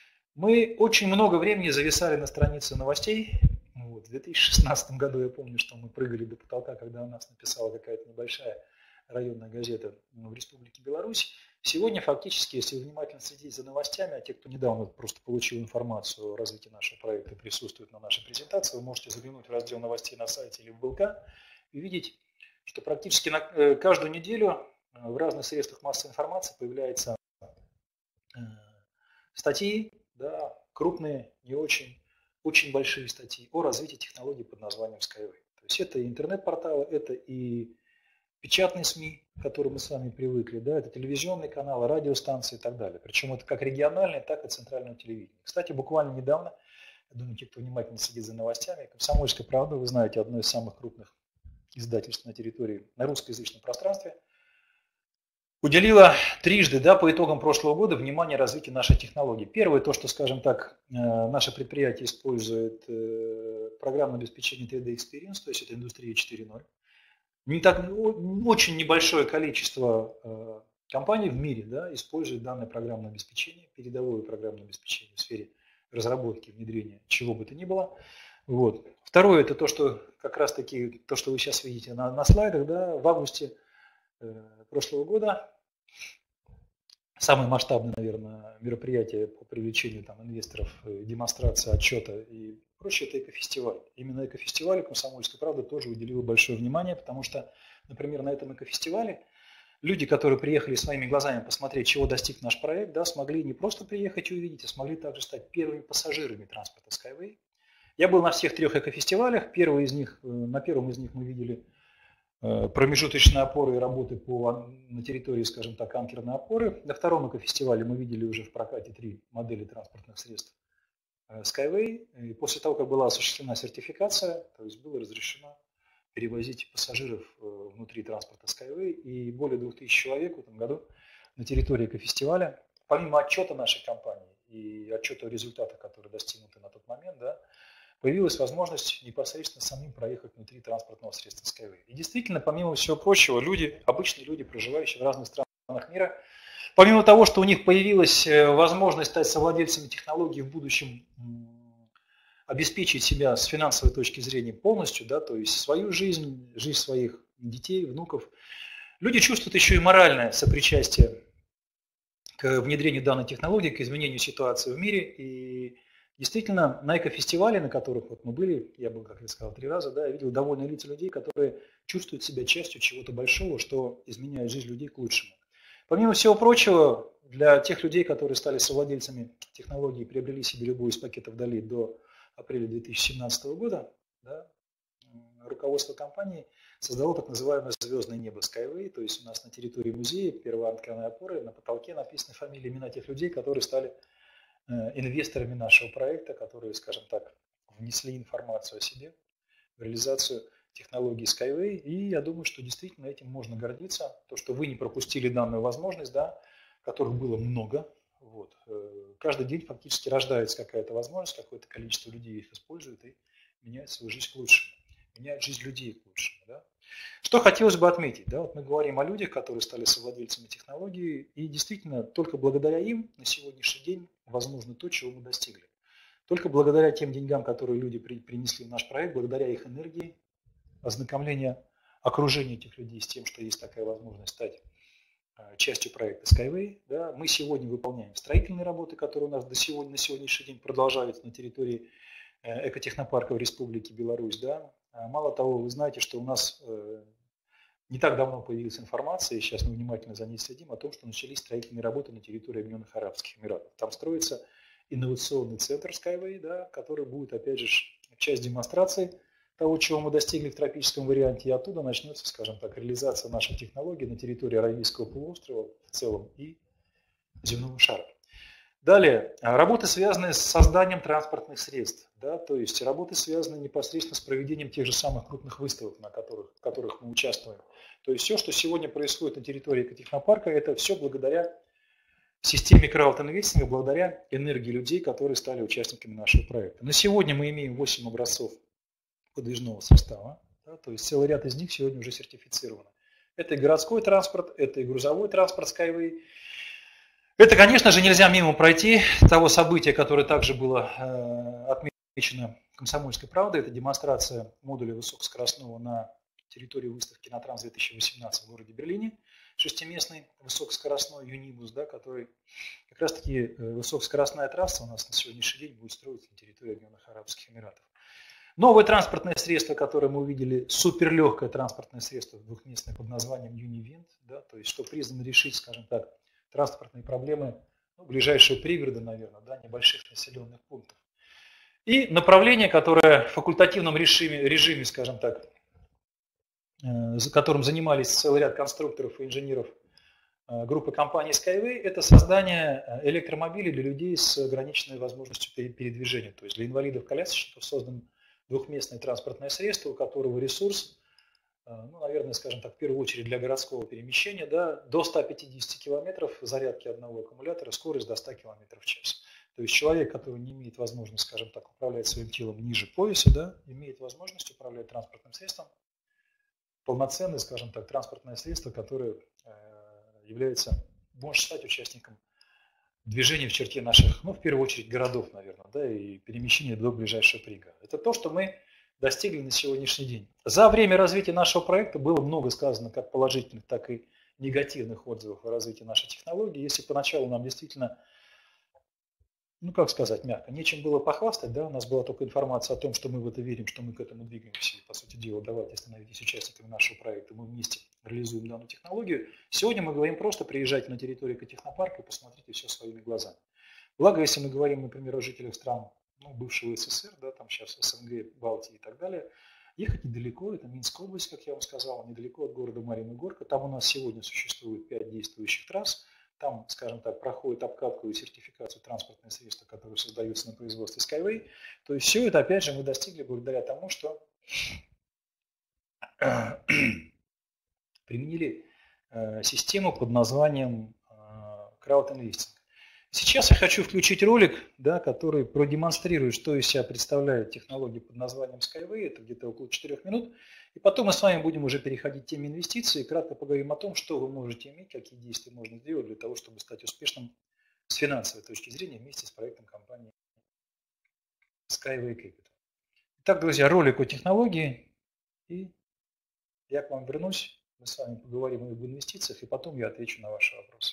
мы очень много времени зависали на странице новостей. Вот. В две тысячи шестнадцатом году я помню, что мы прыгали до потолка, когда о нас написала какая-то небольшая районная газета в Республике Беларусь. Сегодня фактически, если вы внимательно следите за новостями, а те, кто недавно просто получил информацию о развитии нашего проекта и присутствует на нашей презентации, вы можете заглянуть в раздел новостей на сайте или в БЛК и увидеть, что практически на каждую неделю в разных средствах массовой информации появляются статьи, да, крупные, не очень, очень большие статьи о развитии технологий под названием Skyway. То есть это и интернет-порталы, это и печатные СМИ, к которым мы с вами привыкли, да, это телевизионные каналы, радиостанции и так далее. Причем это как региональное, так и центральное телевидение. Кстати, буквально недавно, я думаю, те, кто внимательно следит за новостями, «Комсомольская правда», вы знаете, одно из самых крупных издательств на территории, на русскоязычном пространстве, уделила трижды, да, по итогам прошлого года внимание развитию нашей технологии. Первое, то, что, скажем так, наше предприятие использует программное обеспечение три дэ Experience, то есть это индустрия четыре ноль. Не так, очень небольшое количество э, компаний в мире, да, использует данное программное обеспечение, передовое программное обеспечение в сфере разработки, внедрения, чего бы то ни было. Вот. Второе, это то, что как раз таки, то, что вы сейчас видите на, на слайдах, да, в августе э, прошлого года самое масштабное, наверное, мероприятие по привлечению там, инвесторов, демонстрация отчета и прочее, это экофестиваль. Именно экофестивалю «Комсомольская правда» тоже уделила большое внимание, потому что, например, на этом экофестивале люди, которые приехали своими глазами посмотреть, чего достиг наш проект, да, смогли не просто приехать и увидеть, а смогли также стать первыми пассажирами транспорта Skyway. Я был на всех трех экофестивалях. Первый из них, на первом из них мы видели промежуточные опоры и работы по, на территории, скажем так, анкерной опоры. На втором экофестивале мы видели уже в прокате три модели транспортных средств Skyway. И после того, как была осуществлена сертификация, то есть было разрешено перевозить пассажиров внутри транспорта Skyway, и более двух тысяч человек в этом году на территории экофестиваля, помимо отчета нашей компании и отчет о результатах, которые достигнуты на тот момент, да, появилась возможность непосредственно самим проехать внутри транспортного средства Skyway. И действительно, помимо всего прочего, люди, обычные люди, проживающие в разных странах мира, помимо того, что у них появилась возможность стать совладельцами технологий в будущем, обеспечить себя с финансовой точки зрения полностью, да, то есть свою жизнь, жизнь своих детей, внуков, люди чувствуют еще и моральное сопричастие к внедрению данной технологии, к изменению ситуации в мире. И действительно, на экофестивале, на которых вот мы были, я был, как я сказал, три раза, да, я видел довольные лица людей, которые чувствуют себя частью чего-то большого, что изменяет жизнь людей к лучшему. Помимо всего прочего, для тех людей, которые стали совладельцами технологии и приобрели себе любой из пакетов Дали до апреля две тысячи семнадцатого года, да, руководство компании создало так называемое звездное небо Skyway, то есть у нас на территории музея первой антенной опоры на потолке написаны фамилии, имена тех людей, которые стали инвесторами нашего проекта, которые, скажем так, внесли информацию о себе в реализацию технологии Skyway. И я думаю, что действительно этим можно гордиться, то, что вы не пропустили данную возможность, да, которых было много. Вот. Каждый день фактически рождается какая-то возможность, какое-то количество людей их использует и меняет свою жизнь к лучшему, меняет жизнь людей к лучшему. Да? Что хотелось бы отметить, да, вот мы говорим о людях, которые стали совладельцами технологии, и действительно только благодаря им на сегодняшний день возможно то, чего мы достигли. Только благодаря тем деньгам, которые люди при, принесли в наш проект, благодаря их энергии, ознакомления, окружения этих людей с тем, что есть такая возможность стать частью проекта Skyway. Да, мы сегодня выполняем строительные работы, которые у нас до сегодня, на сегодняшний день продолжаются на территории экотехнопарка в Республике Беларусь. Да. Мало того, вы знаете, что у нас не так давно появилась информация, и сейчас мы внимательно за ней следим, о том, что начались строительные работы на территории Объединенных Арабских Эмиратов. Там строится инновационный центр Skyway, да, который будет, опять же, часть демонстрации того, чего мы достигли в тропическом варианте, и оттуда начнется, скажем так, реализация наших технологий на территории Аравийского полуострова в целом и земного шара. Далее, работы, связанные с созданием транспортных средств, да, то есть работы, связанные непосредственно с проведением тех же самых крупных выставок, на которых, в которых мы участвуем. То есть все, что сегодня происходит на территории экотехнопарка, это все благодаря системе краудинвестинга, благодаря энергии людей, которые стали участниками нашего проекта. На сегодня мы имеем восемь образцов подвижного состава, да, то есть целый ряд из них сегодня уже сертифицировано. Это и городской транспорт, это и грузовой транспорт Skyway. Это, конечно же, нельзя мимо пройти того события, которое также было э, отмечено «Комсомольской правдой». Это демонстрация модуля высокоскоростного на территории выставки «Натранс две тысячи восемнадцать» в городе Берлине. Шестиместный высокоскоростной юнибус, да, который как раз-таки э, высокоскоростная трасса у нас на сегодняшний день будет строиться на территории Объединенных Арабских Эмиратов. Новое транспортное средство, которое мы увидели, суперлегкое транспортное средство двухместное под названием Univent, да, то есть что призвано решить, скажем так, транспортные проблемы ну, ближайшего пригорода, наверное, да, небольших населенных пунктов. И направление, которое в факультативном режиме, режиме скажем так, э, за которым занимались целый ряд конструкторов и инженеров э, группы компании Skyway, это создание электромобилей для людей с ограниченной возможностью передвижения. То есть для инвалидов-колясочников создан двухместное транспортное средство, у которого ресурс, ну, наверное, скажем так, в первую очередь для городского перемещения, да, до ста пятидесяти километров зарядки одного аккумулятора, скорость до ста километров в час. То есть человек, который не имеет возможности, скажем так, управлять своим телом ниже пояса, да, имеет возможность управлять транспортным средством, полноценное, скажем так, транспортное средство, которое является, может стать участником движения в черте наших, ну, в первую очередь, городов, наверное, да, и перемещения до ближайшего пригорода. Это то, что мы достигли на сегодняшний день. За время развития нашего проекта было много сказано как положительных, так и негативных отзывов о развитии нашей технологии. Если поначалу нам действительно, ну как сказать мягко, нечем было похвастать, да, у нас была только информация о том, что мы в это верим, что мы к этому двигаемся, и, по сути дела, давайте становитесь участниками нашего проекта, мы вместе реализуем данную технологию. Сегодня мы говорим просто: приезжайте на территорию экотехнопарка и посмотрите все своими глазами. Благо, если мы говорим, например, о жителях стран, ну, бывшего СССР, да, там сейчас СНГ, Балтии и так далее, ехать недалеко, это Минская область, как я вам сказал, недалеко от города Марьина Горка. Там у нас сегодня существует пять действующих трасс, там, скажем так, проходит обкатку и сертификацию транспортных средств, которые создаются на производстве Skyway. То есть все это, опять же, мы достигли благодаря тому, что применили систему под названием краудинвестинг. Сейчас я хочу включить ролик, да, который продемонстрирует, что из себя представляет технология под названием Skyway. Это где-то около четырёх минут. И потом мы с вами будем уже переходить к теме инвестиций и кратко поговорим о том, что вы можете иметь, какие действия можно сделать для того, чтобы стать успешным с финансовой точки зрения вместе с проектом компании Skyway Capital. Итак, друзья, ролик о технологии. И я к вам вернусь. Мы с вами поговорим об инвестициях, и потом я отвечу на ваши вопросы.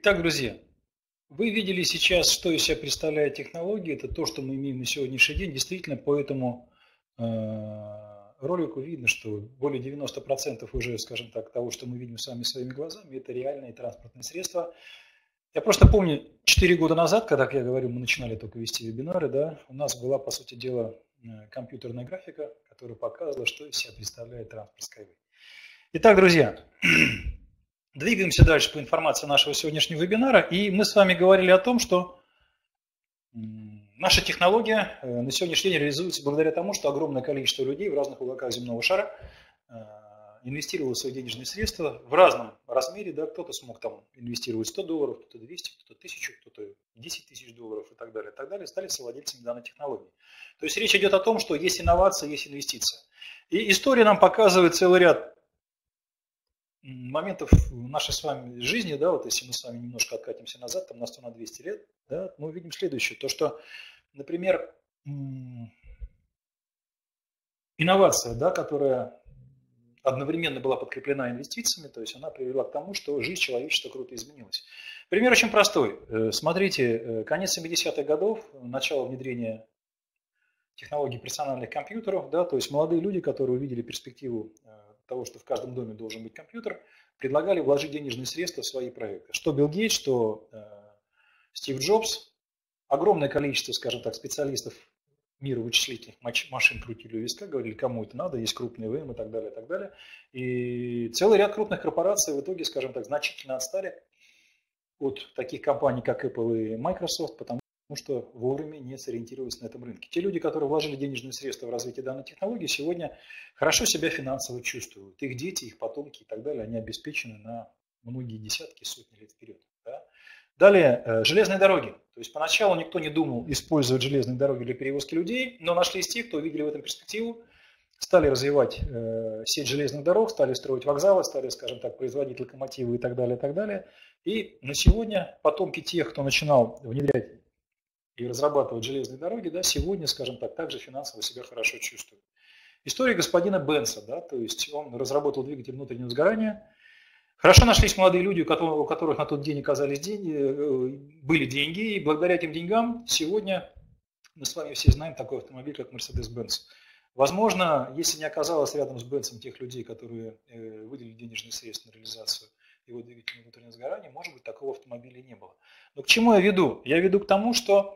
Итак, друзья, вы видели сейчас, что из себя представляет технология. Это то, что мы имеем на сегодняшний день. Действительно, по этому э, ролику видно, что более девяноста процентов уже, скажем так, того, что мы видим сами своими глазами, это реальные транспортные средства. Я просто помню, четыре года назад, когда, как я говорю, мы начинали только вести вебинары, да, у нас была, по сути дела, компьютерная графика, которая показывала, что из себя представляет транспорт Skyway. Итак, друзья, двигаемся дальше по информации нашего сегодняшнего вебинара. И мы с вами говорили о том, что наша технология на сегодняшний день реализуется благодаря тому, что огромное количество людей в разных уголках земного шара инвестировало свои денежные средства в разном размере. Да, кто-то смог там инвестировать сто долларов, кто-то двести, кто-то тысячу, кто-то десять тысяч долларов и так далее, и так далее, стали совладельцами данной технологии. То есть речь идет о том, что есть инновация, есть инвестиция. И история нам показывает целый ряд моментов нашей с вами жизни, да, вот если мы с вами немножко откатимся назад, там на сто, на двести лет, да, мы увидим следующее, то что, например, инновация, да, которая одновременно была подкреплена инвестициями, то есть она привела к тому, что жизнь человечества круто изменилась. Пример очень простой. Смотрите, конец семидесятых годов, начало внедрения технологий персональных компьютеров, да, то есть молодые люди, которые увидели перспективу того, что в каждом доме должен быть компьютер, предлагали вложить денежные средства в свои проекты. Что Билл Гейтс, что э, Стив Джобс, огромное количество, скажем так, специалистов мира вычислительных машин крутили у виска, говорили, кому это надо, есть крупные ВМ и так далее, и так далее. И целый ряд крупных корпораций в итоге, скажем так, значительно отстали от таких компаний, как Apple и Microsoft, потому что вовремя не сориентировались на этом рынке. Те люди, которые вложили денежные средства в развитие данной технологии, сегодня хорошо себя финансово чувствуют. Их дети, их потомки и так далее, они обеспечены на многие десятки, сотни лет вперед. Да? Далее, железные дороги. То есть поначалу никто не думал использовать железные дороги для перевозки людей, но нашлись те, кто увидели в этом перспективу, стали развивать э, сеть железных дорог, стали строить вокзалы, стали, скажем так, производить локомотивы и так далее, и так далее. И на сегодня потомки тех, кто начинал внедрять и разрабатывать железные дороги, да, сегодня, скажем так, также финансово себя хорошо чувствует. История господина Бенца, да, то есть он разработал двигатель внутреннего сгорания. Хорошо нашлись молодые люди, у которых, у которых на тот день оказались деньги, были деньги, и благодаря этим деньгам сегодня мы с вами все знаем такой автомобиль, как Mercedes-Benz. Возможно, если не оказалось рядом с Бенцем тех людей, которые выделили денежные средства на реализацию его двигателя внутреннего сгорания, может быть, такого автомобиля не было. Но к чему я веду? Я веду к тому, что,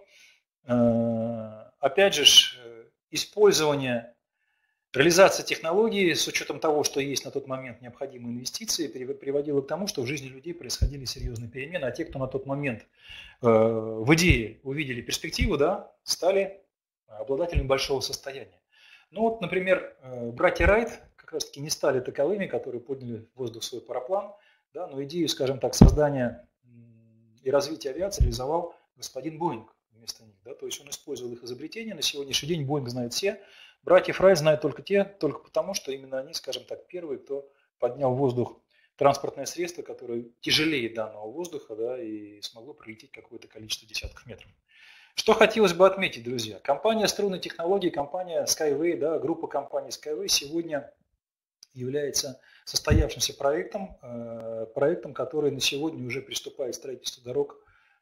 опять же, использование, реализация технологии с учетом того, что есть на тот момент необходимые инвестиции, приводило к тому, что в жизни людей происходили серьезные перемены, а те, кто на тот момент в идее увидели перспективу, да, стали обладателями большого состояния. Ну вот, например, братья Райт как раз таки не стали таковыми, которые подняли в воздух свой параплан, да, но идею, скажем так, создания и развития авиации реализовал господин Боинг вместо них. Да, то есть он использовал их изобретения. На сегодняшний день Боинг знает все. Братьев Райт знают только те, только потому, что именно они, скажем так, первые, кто поднял в воздух транспортное средство, которое тяжелее данного воздуха, да, и смогло пролететь какое-то количество десятков метров. Что хотелось бы отметить, друзья. Компания струнной технологии, компания Skyway, да, группа компаний Skyway сегодня является состоявшимся проектом, проектом, который на сегодня уже приступает к строительству дорог.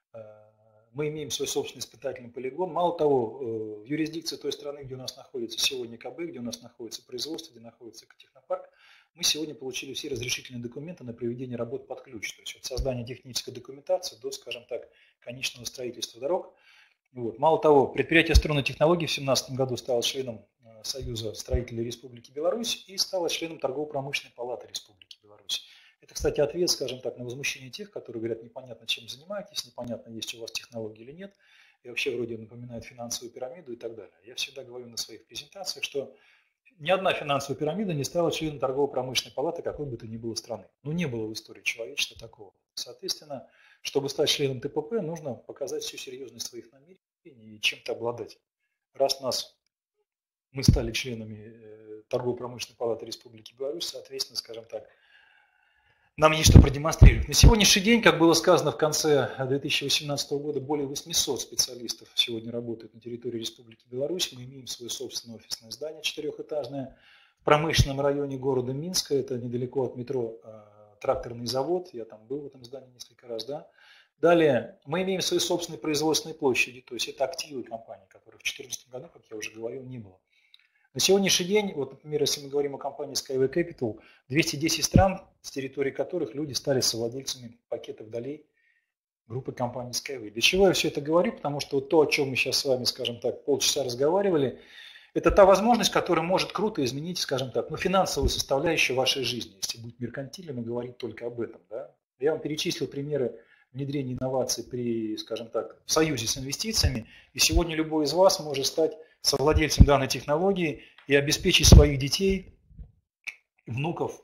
Мы имеем свой собственный испытательный полигон. Мало того, в юрисдикции той страны, где у нас находится сегодня КБ, где у нас находится производство, где находится экотехнопарк, мы сегодня получили все разрешительные документы на проведение работ под ключ. То есть от создания технической документации до, скажем так, конечного строительства дорог. Вот. Мало того, предприятие струнной технологии в две тысячи семнадцатом году стало членом Союза строителей Республики Беларусь и стало членом Торгово-промышленной палаты Республики Беларусь. Это, кстати, ответ, скажем так, на возмущение тех, которые говорят, непонятно, чем занимаетесь, непонятно, есть у вас технологии или нет, и вообще вроде напоминает финансовую пирамиду и так далее. Я всегда говорю на своих презентациях, что ни одна финансовая пирамида не стала членом Торгово-промышленной палаты какой бы то ни было страны. Ну, не было в истории человечества такого. Соответственно, чтобы стать членом ТПП, нужно показать всю серьезность своих намерений и чем-то обладать. Раз нас, мы стали членами Торгово-промышленной палаты Республики Беларусь, соответственно, скажем так, нам есть что продемонстрировать. На сегодняшний день, как было сказано в конце две тысячи восемнадцатого года, более восьмисот специалистов сегодня работают на территории Республики Беларусь. Мы имеем свое собственное офисное здание четырехэтажное в промышленном районе города Минска. Это недалеко от метро тракторный завод. Я там был в этом здании несколько раз. Да? Далее, мы имеем свои собственные производственные площади, то есть это активы компании, которых в две тысячи четырнадцатом году, как я уже говорил, не было. На сегодняшний день, вот, например, если мы говорим о компании Skyway Capital, двести десять стран, с территории которых люди стали совладельцами пакетов долей группы компании Skyway. Для чего я все это говорю? Потому что вот то, о чем мы сейчас с вами, скажем так, полчаса разговаривали, это та возможность, которая может круто изменить, скажем так, ну, финансовую составляющую вашей жизни, если быть меркантильным и говорить только об этом. Да? Я вам перечислил примеры внедрения инноваций при, скажем так, в союзе с инвестициями, и сегодня любой из вас может стать совладельцем данной технологии и обеспечить своих детей, внуков,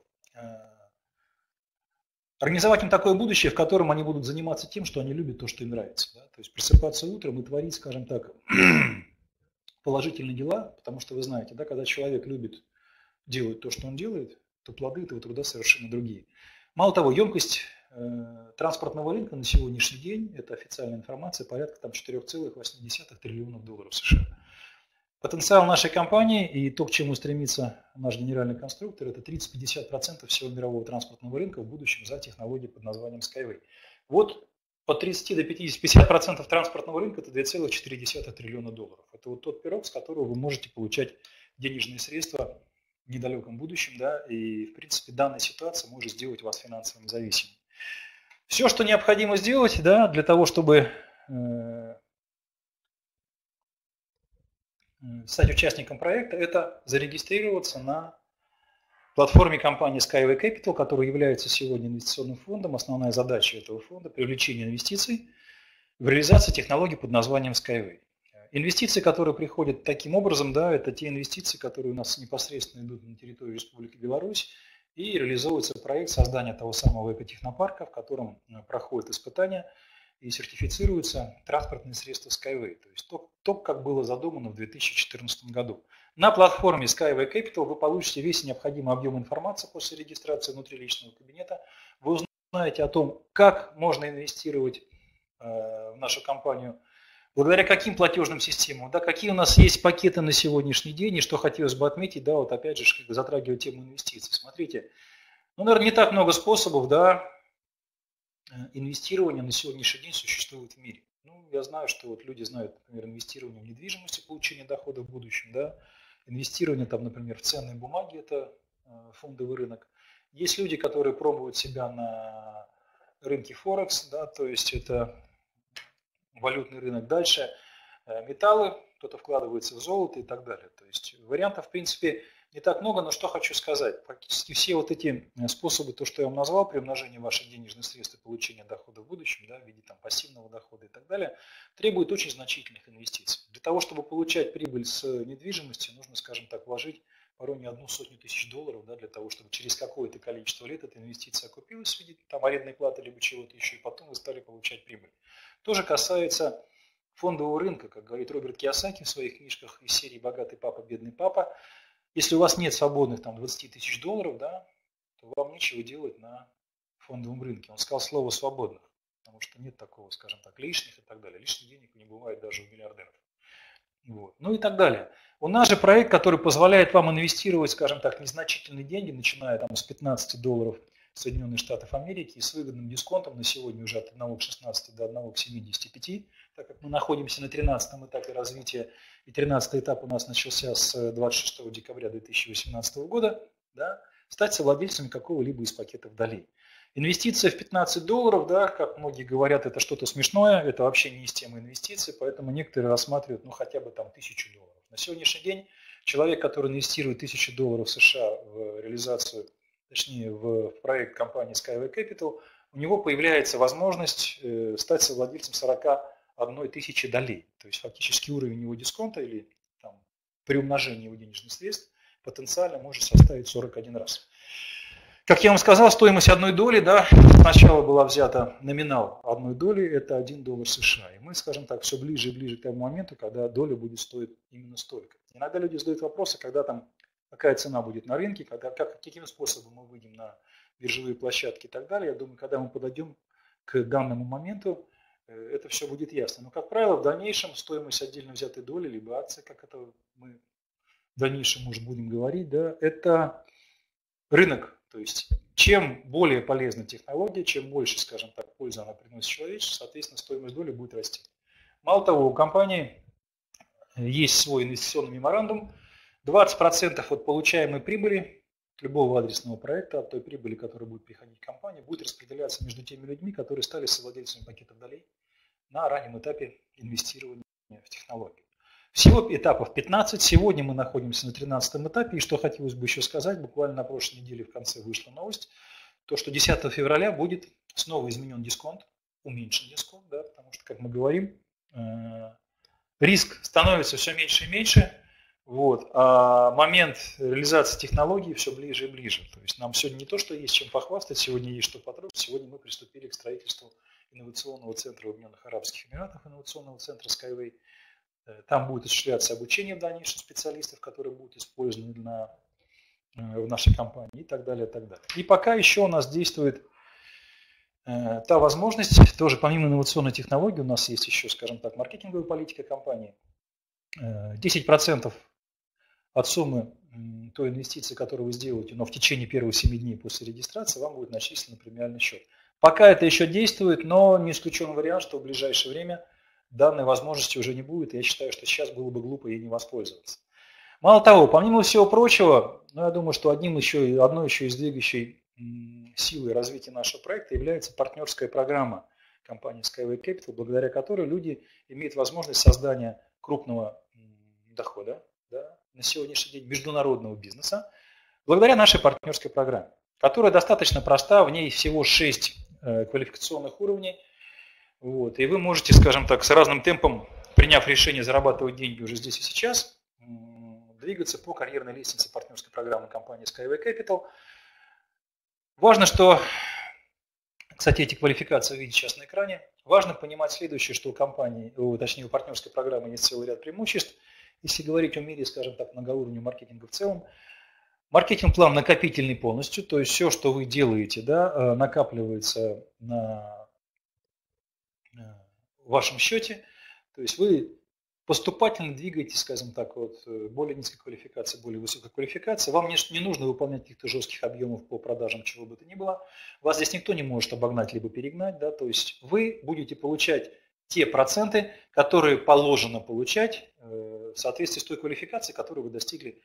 организовать им такое будущее, в котором они будут заниматься тем, что они любят, то, что им нравится. Да? То есть просыпаться утром и творить, скажем так, положительные дела, потому что вы знаете, да, когда человек любит делать то, что он делает, то плоды этого труда совершенно другие. Мало того, емкость э, транспортного рынка на сегодняшний день, это официальная информация, порядка там четыре целых восемь десятых триллионов долларов США. Потенциал нашей компании и то, к чему стремится наш генеральный конструктор, это тридцать-пятьдесят процентов всего мирового транспортного рынка в будущем за технологией под названием Skyway. Вот от тридцати до пятидесяти процентов транспортного рынка это две целых четыре десятых триллиона долларов. Это вот тот пирог, с которого вы можете получать денежные средства в недалеком будущем, да, и в принципе данная ситуация может сделать вас финансово независимым. Все, что необходимо сделать, да, для того, чтобы э, стать участником проекта, это зарегистрироваться на платформе компании Skyway Capital, которая является сегодня инвестиционным фондом. Основная задача этого фонда – привлечение инвестиций в реализацию технологий под названием Skyway. Инвестиции, которые приходят таким образом, да, это те инвестиции, которые у нас непосредственно идут на территорию Республики Беларусь, и реализуется проект создания того самого экотехнопарка, в котором проходят испытания и сертифицируются транспортные средства Skyway. То есть то, то, как было задумано в две тысячи четырнадцатом году. На платформе Skyway Capital вы получите весь необходимый объем информации после регистрации внутри личного кабинета. Вы узнаете о том, как можно инвестировать э, в нашу компанию, благодаря каким платежным системам, да, какие у нас есть пакеты на сегодняшний день, и что хотелось бы отметить, да, вот опять же, затрагивая тему инвестиций. Смотрите, ну, наверное, не так много способов, да, инвестирования на сегодняшний день существует в мире. Ну, я знаю, что вот люди знают, например, инвестирование в недвижимость, получение дохода в будущем, да, инвестирование, там, например, в ценные бумаги, это фондовый рынок. Есть люди, которые пробуют себя на рынке Форекс, да, то есть это валютный рынок. Дальше металлы, кто-то вкладывается в золото и так далее. То есть вариантов, в принципе, не так много, но что хочу сказать. Практически все вот эти способы, то, что я вам назвал, при умножении ваших денежных средств и получения дохода в будущем, да, в виде там, пассивного дохода и так далее, требуют очень значительных инвестиций. Для того, чтобы получать прибыль с недвижимости, нужно, скажем так, вложить порой не одну сотню тысяч долларов, да, для того, чтобы через какое-то количество лет эта инвестиция окупилась в виде там, арендной платы либо чего-то еще, и потом вы стали получать прибыль. То же касается фондового рынка, как говорит Роберт Кийосаки в своих книжках из серии «Богатый папа, бедный папа». Если у вас нет свободных там, двадцати тысяч долларов, да, то вам нечего делать на фондовом рынке. Он сказал слово «свободных», потому что нет такого, скажем так, лишних и так далее. Лишних денег не бывает даже у миллиардеров. Вот. Ну и так далее. У нас же проект, который позволяет вам инвестировать, скажем так, незначительные деньги, начиная там, с пятнадцати долларов Соединенных Штатов Америки и с выгодным дисконтом на сегодня уже от одного к шестнадцати до одного к семидесяти пяти, так как мы находимся на тринадцатом этапе развития, и тринадцатый этап у нас начался с двадцать шестого декабря две тысячи восемнадцатого года, да, стать совладельцами какого-либо из пакетов долей. Инвестиция в пятнадцать долларов, да, как многие говорят, это что-то смешное, это вообще не из темы инвестиций, поэтому некоторые рассматривают ну, хотя бы там тысячу долларов. На сегодняшний день человек, который инвестирует тысячу долларов США в реализацию, точнее в проект компании Skyway Capital, у него появляется возможность стать совладельцем сорока одной тысячи долей. То есть фактически уровень его дисконта или там, при умножении его денежных средств потенциально может составить сорок один раз. Как я вам сказал, стоимость одной доли, да, сначала была взята номинал одной доли, это один доллар США. И мы, скажем так, все ближе и ближе к тому моменту, когда доля будет стоить именно столько. Иногда люди задают вопросы, когда там, какая цена будет на рынке, когда, как, каким способом мы выйдем на биржевые площадки и так далее. Я думаю, когда мы подойдем к данному моменту, это все будет ясно. Но, как правило, в дальнейшем стоимость отдельно взятой доли, либо акции, как это мы в дальнейшем, может, будем говорить, да, это рынок То есть чем более полезна технология, чем больше, скажем так, пользы она приносит человечеству, соответственно, стоимость доли будет расти. Мало того, у компании есть свой инвестиционный меморандум. двадцать процентов от получаемой прибыли любого адресного проекта, от той прибыли, которая будет приходить в компанию, будет распределяться между теми людьми, которые стали совладельцами пакетов долей на раннем этапе инвестирования в технологию. Всего этапов пятнадцать. Сегодня мы находимся на тринадцатом этапе. И что хотелось бы еще сказать, буквально на прошлой неделе в конце вышла новость, то что десятого февраля будет снова изменен дисконт, уменьшен дисконт, да, потому что, как мы говорим, э, риск становится все меньше и меньше, вот, а момент реализации технологий все ближе и ближе. То есть нам сегодня не то, что есть чем похвастать, сегодня есть что потрогать, сегодня мы приступили к строительству инновационного центра в Объединенных Арабских Эмиратах, инновационного центра Skyway. Там будет осуществляться обучение в дальнейшем специалистов, которые будут использованы для, в нашей компании и так далее, и так далее. И пока еще у нас действует э, та возможность, тоже помимо инновационной технологии, у нас есть еще, скажем так, маркетинговая политика компании. Э, десять процентов от суммы э, той инвестиции, которую вы сделаете, но в течение первых семи дней после регистрации вам будет начислен на премиальный счет. Пока это еще действует, но не исключен вариант, что в ближайшее время данной возможности уже не будет, и я считаю, что сейчас было бы глупо ей не воспользоваться. Мало того, помимо всего прочего, ну, я думаю, что одним еще, одной еще из двигающей силой развития нашего проекта является партнерская программа компании Skyway Capital, благодаря которой люди имеют возможность создания крупного дохода, да, на сегодняшний день международного бизнеса, благодаря нашей партнерской программе, которая достаточно проста, в ней всего шесть э, квалификационных уровней. Вот, и вы можете, скажем так, с разным темпом, приняв решение зарабатывать деньги уже здесь и сейчас, двигаться по карьерной лестнице партнерской программы компании Skyway Capital. Важно, что, кстати, эти квалификации вы видите сейчас на экране, важно понимать следующее, что у компании, точнее у партнерской программы есть целый ряд преимуществ. Если говорить о мире, скажем так, многоуровневого маркетинга в целом, маркетинг-план накопительный полностью, то есть все, что вы делаете, да, накапливается на в вашем счете, то есть вы поступательно двигаетесь, скажем так, от более низкой квалификации, более высокой квалификации. Вам не, не нужно выполнять каких-то жестких объемов по продажам, чего бы то ни было. Вас здесь никто не может обогнать либо перегнать, да, то есть вы будете получать те проценты, которые положено получать в соответствии с той квалификацией, которую вы достигли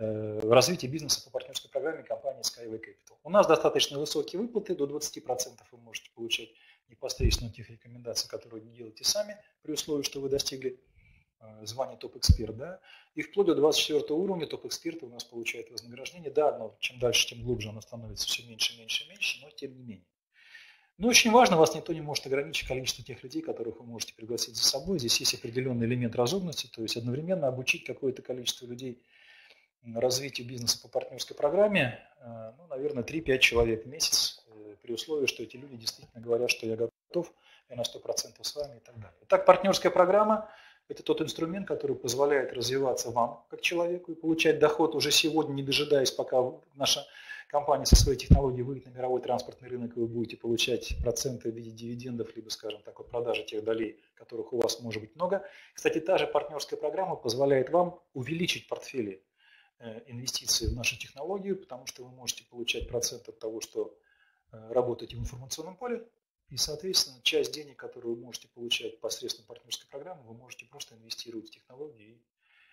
в развитии бизнеса по партнерской программе компании Skyway Capital. У нас достаточно высокие выплаты, до двадцати процентов вы можете получать непосредственно тех рекомендаций, которые не делаете сами, при условии, что вы достигли э, звания топ-эксперт. Да? И вплоть до двадцать четвёртого уровня топ-эксперты у нас получают вознаграждение. Да, но чем дальше, тем глубже оно становится все меньше, меньше, меньше, но тем не менее. Но очень важно, вас никто не может ограничить количество тех людей, которых вы можете пригласить за собой. Здесь есть определенный элемент разумности, то есть одновременно обучить какое-то количество людей развитию бизнеса по партнерской программе, ну, наверное, три-пять человек в месяц, при условии, что эти люди действительно говорят, что я готов, я на сто процентов с вами и так далее. Итак, партнерская программа – это тот инструмент, который позволяет развиваться вам как человеку и получать доход уже сегодня, не дожидаясь, пока наша компания со своей технологией выйдет на мировой транспортный рынок, и вы будете получать проценты в виде дивидендов, либо, скажем так, от продажи тех долей, которых у вас может быть много. Кстати, та же партнерская программа позволяет вам увеличить портфели инвестиции в нашу технологию, потому что вы можете получать процент от того, что работаете в информационном поле, и, соответственно, часть денег, которую вы можете получать посредством партнерской программы, вы можете просто инвестировать в технологии и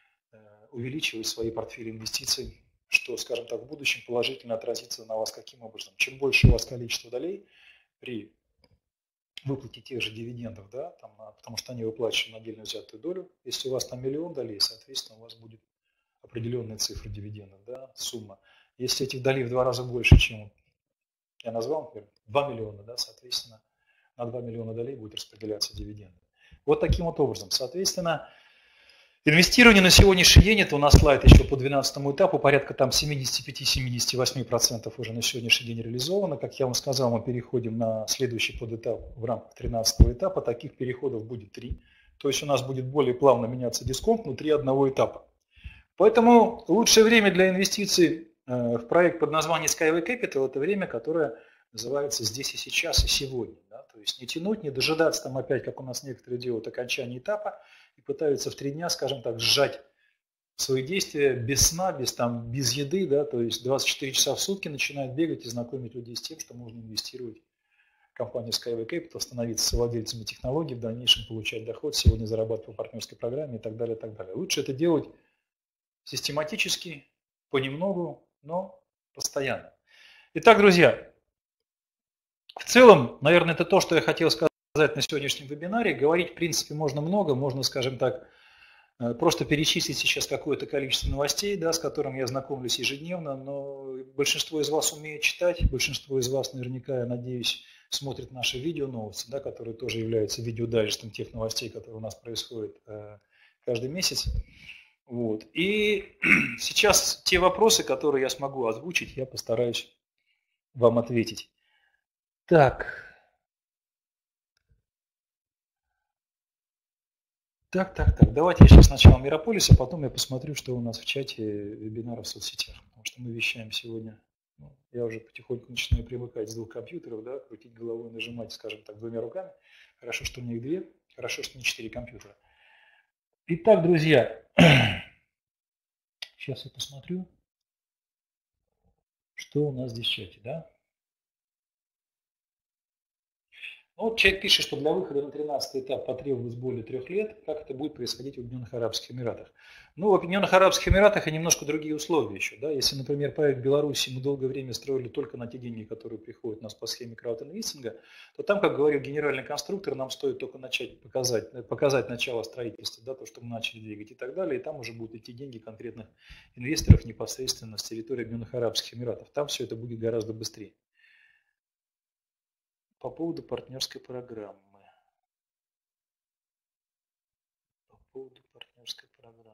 увеличивать свои портфели инвестиций, что, скажем так, в будущем положительно отразится на вас каким образом. Чем больше у вас количество долей при выплате тех же дивидендов, да, там, потому что они выплачивают на отдельно взятую долю, если у вас там миллион долей, соответственно, у вас будет определенная цифра дивидендов, да, сумма. Если этих долей в два раза больше, чем я назвал, например, два миллиона, да, соответственно, на два миллиона долей будет распределяться дивиденды. Вот таким вот образом. Соответственно, инвестирование на сегодняшний день, это у нас слайд еще по двенадцатому этапу, порядка там семьдесят пять - семьдесят восемь процентов уже на сегодняшний день реализовано. Как я вам сказал, мы переходим на следующий подэтап в рамках тринадцатого этапа. Таких переходов будет три. То есть у нас будет более плавно меняться дисконт внутри одного этапа. Поэтому лучшее время для инвестиций в проект под названием Skyway Capital – это время, которое называется здесь и сейчас, и сегодня. Да? То есть не тянуть, не дожидаться там опять, как у нас некоторые делают, окончания этапа и пытаются в три дня, скажем так, сжать свои действия без сна, без, там, без еды, да, то есть двадцать четыре часа в сутки начинают бегать и знакомить людей с тем, что можно инвестировать в компанию Skyway Capital, становиться совладельцами технологий, в дальнейшем получать доход, сегодня зарабатывать по партнерской программе и так далее, и так далее. Лучше это делать систематически, понемногу, но постоянно. Итак, друзья, в целом, наверное, это то, что я хотел сказать на сегодняшнем вебинаре. Говорить, в принципе, можно много, можно, скажем так, просто перечислить сейчас какое-то количество новостей, да, с которым я знакомлюсь ежедневно, но большинство из вас умеет читать, большинство из вас наверняка, я надеюсь, смотрит наши видео новости, да, которые тоже являются видеодайджестом тех новостей, которые у нас происходят э, каждый месяц. Вот. И сейчас те вопросы, которые я смогу озвучить, я постараюсь вам ответить. Так. Так, так, так. Давайте я сейчас сначала Мирополис, а потом я посмотрю, что у нас в чате вебинара в соцсетях. Потому что мы вещаем сегодня. Ну, я уже потихоньку начинаю привыкать с двух компьютеров, да, крутить головой, нажимать, скажем так, двумя руками. Хорошо, что у меня их две. Хорошо, что не четыре компьютера. Итак, друзья, сейчас я посмотрю, что у нас здесь в чате, да. Ну, вот человек пишет, что для выхода на тринадцатый этап потребовалось более трех лет. Как это будет происходить в Объединенных Арабских Эмиратах? Ну, в Объединенных Арабских Эмиратах и немножко другие условия еще. Да? Если, например, проект в Беларуси мы долгое время строили только на те деньги, которые приходят у нас по схеме краудинвестинга, то там, как говорил генеральный конструктор, нам стоит только начать показать, показать начало строительства, да, то, что мы начали двигать и так далее, и там уже будут идти деньги конкретных инвесторов непосредственно с территории Объединенных Арабских Эмиратов. Там все это будет гораздо быстрее. По поводу партнерской программы. По поводу партнерской программы.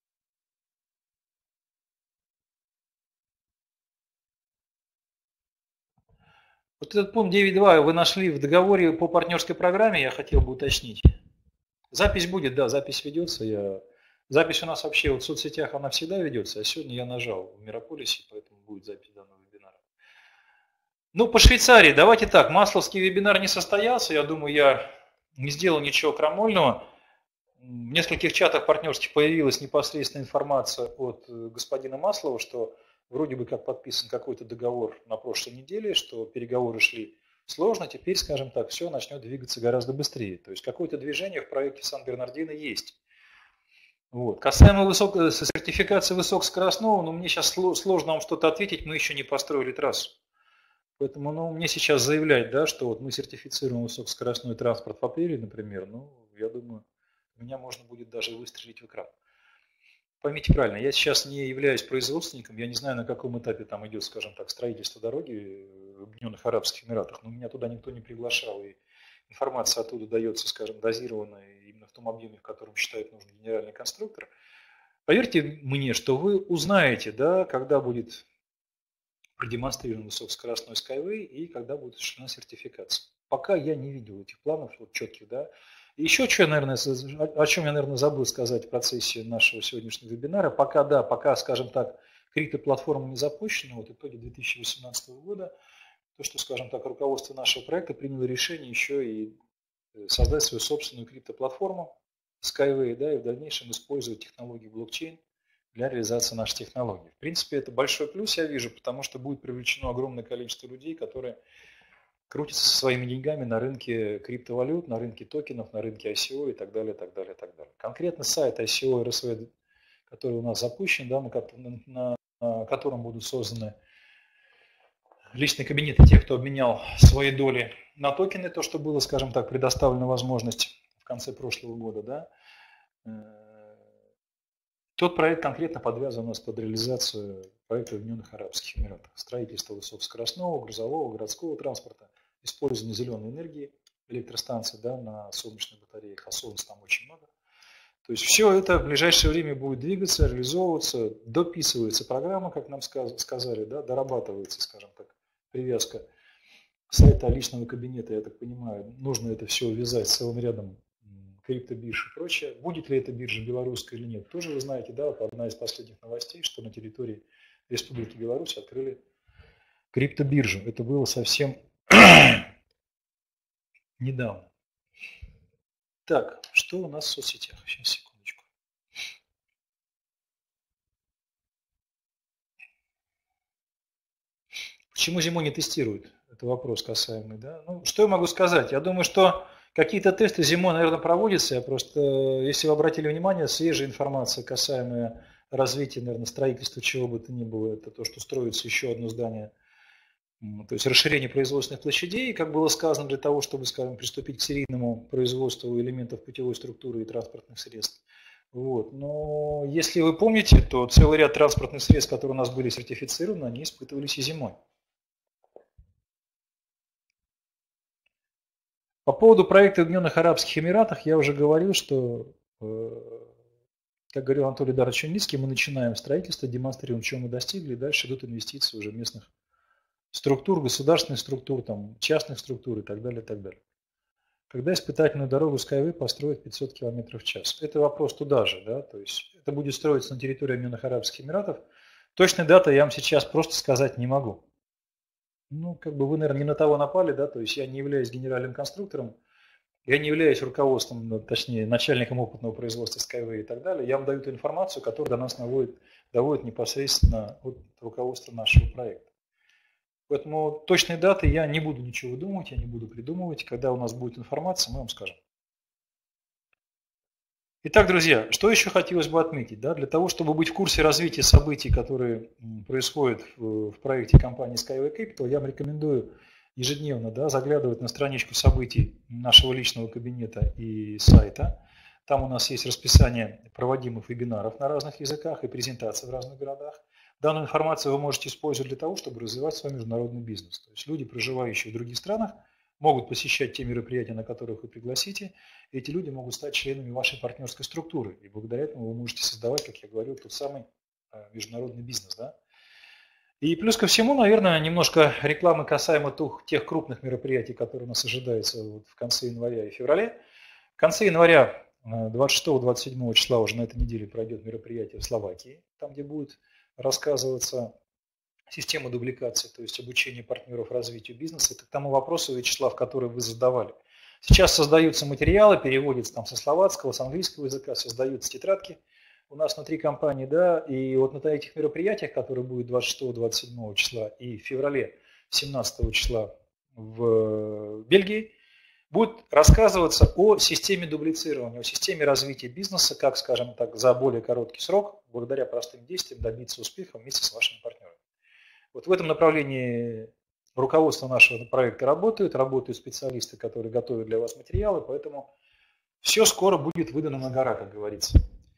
Вот этот пункт девять точка два вы нашли в договоре по партнерской программе, я хотел бы уточнить. Запись будет, да, запись ведется. Я... Запись у нас вообще вот в соцсетях, она всегда ведется, а сегодня я нажал в Мирополисе, поэтому будет запись данного вебинара. Ну, по Швейцарии, давайте так, масловский вебинар не состоялся, я думаю, я не сделал ничего крамольного. В нескольких чатах партнерских появилась непосредственная информация от господина Маслова, что вроде бы как подписан какой-то договор на прошлой неделе, что переговоры шли сложно, теперь, скажем так, все начнет двигаться гораздо быстрее. То есть какое-то движение в проекте Сан-Бернардино есть. Вот. Касаемо высокой, сертификации высокоскоростного, ну, мне сейчас сложно вам что-то ответить, мы еще не построили трассу. Поэтому ну, мне сейчас заявлять, да, что вот мы сертифицируем высокоскоростной транспорт в апреле, например, ну, я думаю, меня можно будет даже выстрелить в экран. Поймите правильно, я сейчас не являюсь производственником, я не знаю, на каком этапе там идет, скажем так, строительство дороги в Объединенных Арабских Эмиратах, но меня туда никто не приглашал, и информация оттуда дается, скажем, дозированная именно в том объеме, в котором считает нужен генеральный конструктор. Поверьте мне, что вы узнаете, да, когда будет продемонстрирован высокоскоростной Skyway и когда будет осуществлена сертификация. Пока я не видел этих планов вот, четких, да. И еще что, наверное, о чем я, наверное, забыл сказать в процессе нашего сегодняшнего вебинара. Пока, да, пока, скажем так, криптоплатформа не запущена, вот в итоге две тысячи восемнадцатого года, то, что, скажем так, руководство нашего проекта приняло решение еще и создать свою собственную криптоплатформу Skyway, да, и в дальнейшем использовать технологии блокчейн для реализации нашей технологии. В принципе, это большой плюс, я вижу, потому что будет привлечено огромное количество людей, которые крутятся со своими деньгами на рынке криптовалют, на рынке токенов, на рынке ай си о и так далее, так далее, так далее. Конкретно сайт ай си о эр эс ви, который у нас запущен, да, на, на, на котором будут созданы личные кабинеты тех, кто обменял свои доли на токены, то, что было, скажем так, предоставлена возможность в конце прошлого года, да. Тот проект конкретно подвязан у нас под реализацию проекта в Объединенных Арабских Эмиратах. Строительство высокоскоростного, грузового, городского транспорта, использование зеленой энергии, электростанций, да, на солнечных батареях, а солнца там очень много. То есть все это в ближайшее время будет двигаться, реализовываться, дописывается программа, как нам сказали, да, дорабатывается, скажем так, привязка сайта личного кабинета, я так понимаю, нужно это все увязать с целым рядом криптобирж и прочее. Будет ли эта биржа белорусская или нет, тоже вы знаете, да, вот одна из последних новостей, что на территории Республики Беларусь открыли криптобиржу. Это было совсем недавно. Так, что у нас в соцсетях? Сейчас, секундочку. почему зимой не тестируют? Это вопрос касаемый. Да? Ну, что я могу сказать? Я думаю, что какие-то тесты зимой, наверное, проводятся. Просто, если вы обратили внимание, свежая информация, касаемая развития, наверное, строительства чего бы то ни было, это то, что строится еще одно здание, то есть расширение производственных площадей, как было сказано, для того, чтобы, скажем, приступить к серийному производству элементов путевой структуры и транспортных средств. Вот. Но если вы помните, то целый ряд транспортных средств, которые у нас были сертифицированы, они испытывались и зимой. По поводу проекта в Объединенных Арабских Эмиратах я уже говорил, что, как говорил Анатолий Дарович Чунницкий, мы начинаем строительство, демонстрируем, чего мы достигли, и дальше идут инвестиции уже местных структур, государственных структур, там, частных структур и так далее, и так далее. Когда испытательную дорогу Skyway построят пятьсот километров в час. Это вопрос туда же, да, то есть это будет строиться на территории Объединенных Арабских Эмиратов. Точной даты я вам сейчас просто сказать не могу. Ну, как бы вы, наверное, не на того напали, да, то есть я не являюсь генеральным конструктором, я не являюсь руководством, точнее, начальником опытного производства Skyway и так далее. Я вам даю ту информацию, которая до нас наводит, доводит непосредственно от руководства нашего проекта. Поэтому точные даты я не буду ничего выдумывать, я не буду придумывать. Когда у нас будет информация, мы вам скажем. Итак, друзья, что еще хотелось бы отметить? Да? Для того, чтобы быть в курсе развития событий, которые происходят в, в проекте компании Skyway Capital, я вам рекомендую ежедневно, да, заглядывать на страничку событий нашего личного кабинета и сайта. Там у нас есть расписание проводимых вебинаров на разных языках и презентаций в разных городах. Данную информацию вы можете использовать для того, чтобы развивать свой международный бизнес. То есть люди, проживающие в других странах, могут посещать те мероприятия, на которых вы пригласите, и эти люди могут стать членами вашей партнерской структуры. И благодаря этому вы можете создавать, как я говорил, тот самый международный бизнес. Да? И плюс ко всему, наверное, немножко рекламы касаемо тех крупных мероприятий, которые у нас ожидаются вот в конце января и феврале. В конце января, двадцать шестого — двадцать седьмого числа, уже на этой неделе пройдет мероприятие в Словакии, там, где будет рассказываться система дубликации, то есть обучение партнеров развитию бизнеса. Это к тому вопросу, Вячеслав, который вы задавали. Сейчас создаются материалы, переводятся там со словацкого, с английского языка, создаются тетрадки у нас внутри компании, да, и вот на этих мероприятиях, которые будут двадцать шестого — двадцать седьмого числа и в феврале семнадцатого числа в Бельгии, будет рассказываться о системе дублицирования, о системе развития бизнеса, как, скажем так, за более короткий срок, благодаря простым действиям, добиться успеха вместе с вашими партнерами. Вот в этом направлении руководство нашего проекта работает, работают специалисты, которые готовят для вас материалы, поэтому все скоро будет выдано на гора, как говорится.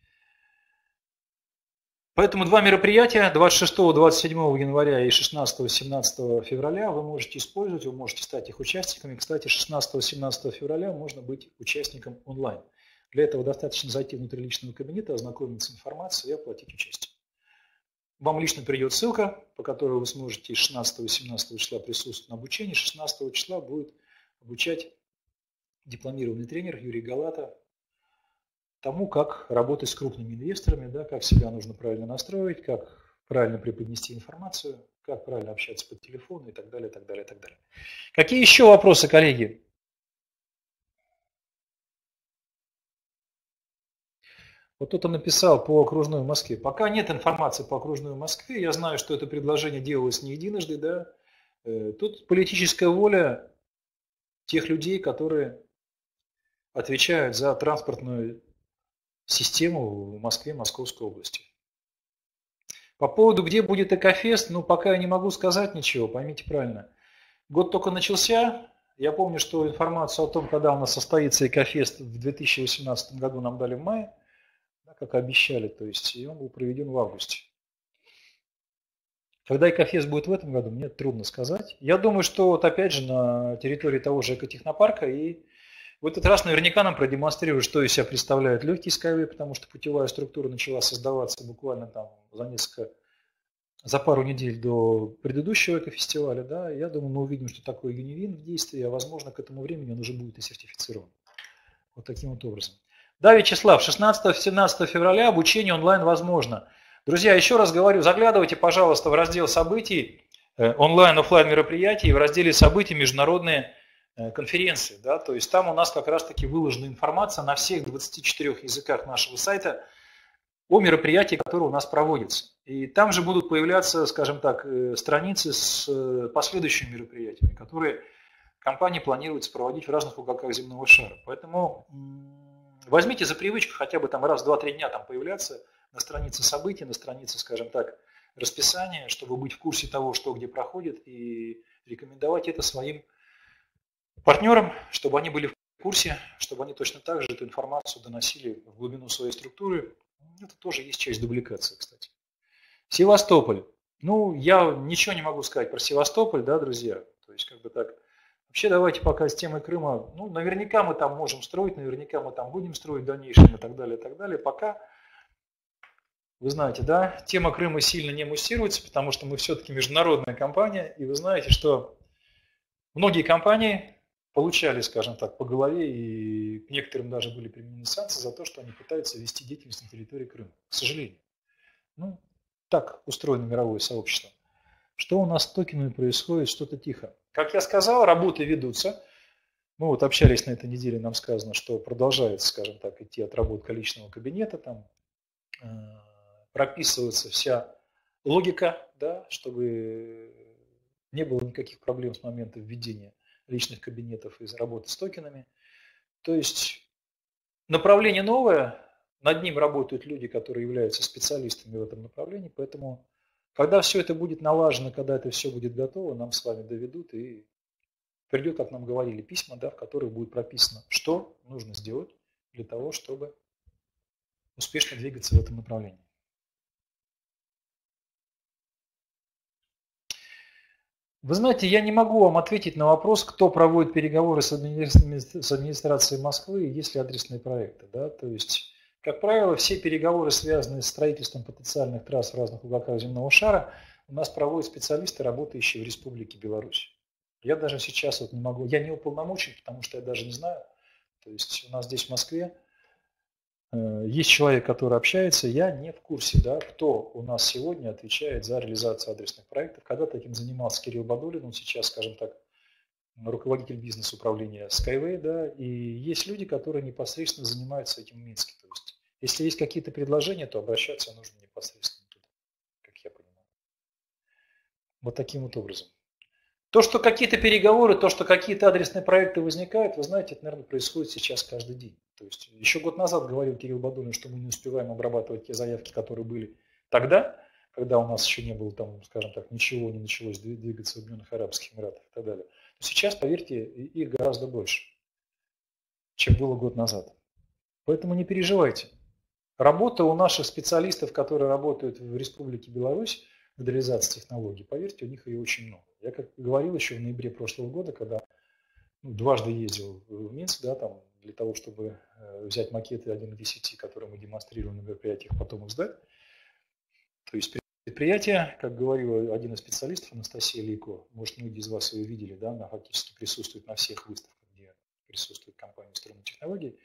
Поэтому два мероприятия, двадцать шестого — двадцать седьмого января и шестнадцатого — семнадцатого февраля вы можете использовать, вы можете стать их участниками. Кстати, шестнадцатого — семнадцатого февраля можно быть участником онлайн. Для этого достаточно зайти внутрь личного кабинета, ознакомиться с информацией и оплатить участие. Вам лично придет ссылка, по которой вы сможете шестнадцатого и семнадцатого числа присутствовать на обучении. шестнадцатого числа будет обучать дипломированный тренер Юрий Галата тому, как работать с крупными инвесторами, да, как себя нужно правильно настроить, как правильно преподнести информацию, как правильно общаться по телефону и так далее, и так далее, и так далее. Какие еще вопросы, коллеги? Вот кто-то написал по окружной Москве. Пока нет информации по окружной Москве. Я знаю, что это предложение делалось не единожды. Да? Тут политическая воля тех людей, которые отвечают за транспортную систему в Москве, Московской области. По поводу, где будет Экофест, ну, пока я не могу сказать ничего, поймите правильно. Год только начался. Я помню, что информацию о том, когда у нас состоится Экофест в две тысячи восемнадцатом году нам дали в мае, как обещали, то есть и он был проведен в августе. Когда Экофест будет в этом году, мне трудно сказать. Я думаю, что вот опять же на территории того же экотехнопарка и в этот раз наверняка нам продемонстрируют, что из себя представляет легкий Skyway, потому что путевая структура начала создаваться буквально там за несколько, за пару недель до предыдущего экофестиваля. Да. Я думаю, мы увидим, что такое Univin в действии, а возможно к этому времени он уже будет и сертифицирован. Вот таким вот образом. Да, Вячеслав, шестнадцатого-семнадцатого февраля обучение онлайн возможно. Друзья, еще раз говорю, заглядывайте, пожалуйста, в раздел событий, онлайн-офлайн мероприятий, в разделе событий международные конференции. Да? То есть там у нас как раз таки выложена информация на всех двадцати четырёх языках нашего сайта. о мероприятии, которое у нас проводится. И там же будут появляться, скажем так, страницы с последующими мероприятиями, которые компания планирует проводить в разных уголках земного шара. Поэтому возьмите за привычку хотя бы там раз в два-три дня там появляться на странице событий, на странице, скажем так, расписания, чтобы быть в курсе того, что где проходит, и рекомендовать это своим партнерам, чтобы они были в курсе, чтобы они точно так же эту информацию доносили в глубину своей структуры. Это тоже есть часть дубликации, кстати. Севастополь. Ну, я ничего не могу сказать про Севастополь, да, друзья. То есть, как бы так. Вообще, давайте пока с темой Крыма. Ну, наверняка мы там можем строить, наверняка мы там будем строить в дальнейшем и так далее, и так далее. Пока, вы знаете, да, тема Крыма сильно не муссируется, потому что мы все-таки международная компания, и вы знаете, что многие компании получали, скажем так, по голове, и к некоторым даже были применены санкции за то, что они пытаются вести деятельность на территории Крыма. К сожалению. Ну, так устроено мировое сообщество. Что у нас с токенами происходит? Что-то тихо. Как я сказал, работы ведутся. Мы вот общались на этой неделе, нам сказано, что продолжается, скажем так, идти отработка личного кабинета, там э, прописывается вся логика, да, чтобы не было никаких проблем с момента введения личных кабинетов и работы с токенами. То есть направление новое, над ним работают люди, которые являются специалистами в этом направлении, поэтому когда все это будет налажено, когда это все будет готово, нам с вами доведут и придет, как нам говорили, письма, да, в которых будет прописано, что нужно сделать для того, чтобы успешно двигаться в этом направлении. Вы знаете, я не могу вам ответить на вопрос, кто проводит переговоры с администрацией Москвы и есть ли адресные проекты. Да? То есть, как правило, все переговоры, связанные с строительством потенциальных трасс в разных уголках земного шара, у нас проводят специалисты, работающие в Республике Беларусь. Я даже сейчас вот не могу, я не уполномочен, потому что я даже не знаю. То есть у нас здесь в Москве есть человек, который общается, я не в курсе, да, кто у нас сегодня отвечает за реализацию адресных проектов. Когда-то этим занимался Кирилл Бадулин, он сейчас, скажем так, руководитель бизнес-управления Skyway, да, и есть люди, которые непосредственно занимаются этим в Минске. То есть, если есть какие-то предложения, то обращаться нужно непосредственно туда, как я понимаю. Вот таким вот образом. То, что какие-то переговоры, то, что какие-то адресные проекты возникают, вы знаете, это, наверное, происходит сейчас каждый день. То есть еще год назад говорил Кирилл Бадулин, что мы не успеваем обрабатывать те заявки, которые были тогда, когда у нас еще не было, там, скажем так, ничего не началось двигаться в Объединенных Арабских Эмиратах и так далее. Но сейчас, поверьте, их гораздо больше, чем было год назад. Поэтому не переживайте. Работа у наших специалистов, которые работают в Республике Беларусь, в реализации технологий, поверьте, у них ее очень много. Я, как говорил еще в ноябре прошлого года, когда ну, дважды ездил в Минск, да, там, для того, чтобы взять макеты один к десяти, которые мы демонстрируем на мероприятиях, потом их сдать. То есть предприятие, как говорил один из специалистов, Анастасия Лейко, может, многие из вас ее видели, да, она фактически присутствует на всех выставках, где присутствует компания «Струнные технологии».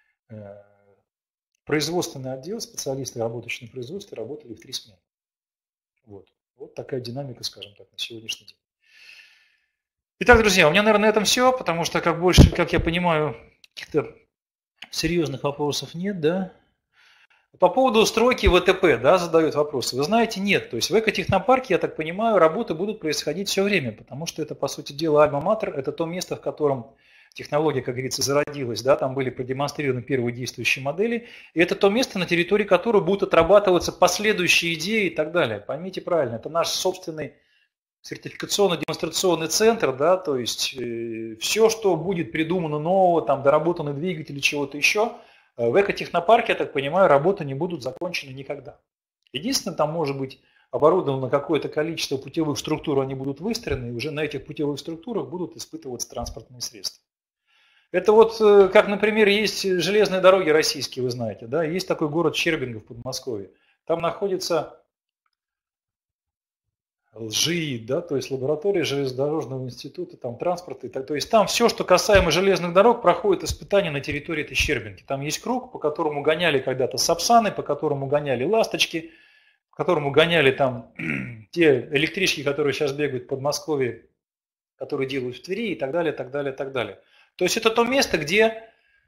Производственный отдел, специалисты, работающие на производстве, работали в три смены. Вот. Вот такая динамика, скажем так, на сегодняшний день. Итак, друзья, у меня, наверное, на этом все, потому что, как больше, как я понимаю, каких-то серьезных вопросов нет, да? По поводу стройки ВТП, да, задают вопросы. Вы знаете, нет. То есть в экотехнопарке, я так понимаю, работы будут происходить все время, потому что это, по сути дела, альма-матер, это то место, в котором технология, как говорится, зародилась, да, там были продемонстрированы первые действующие модели, и это то место, на территории которого будут отрабатываться последующие идеи и так далее. Поймите правильно, это наш собственный сертификационно-демонстрационный центр, да, то есть э, все, что будет придумано нового, там, доработаны двигатели, чего-то еще, э, в экотехнопарке, я так понимаю, работы не будут закончены никогда. Единственное, там может быть оборудовано какое-то количество путевых структур, они будут выстроены, и уже на этих путевых структурах будут испытываться транспортные средства. Это вот, как, например, есть железные дороги российские, вы знаете, да, есть такой город Щербингов в Подмосковье. Там находится ЛЖИ, да, то есть лаборатория железнодорожного института, там транспорта. То есть там все, что касаемо железных дорог, проходит испытания на территории этой Щербинки. Там есть круг, по которому гоняли когда-то сапсаны, по которому гоняли ласточки, по которому гоняли там те электрички, которые сейчас бегают в Подмосковье, которые делают в Твери и так далее, так далее, так далее. То есть это то место, где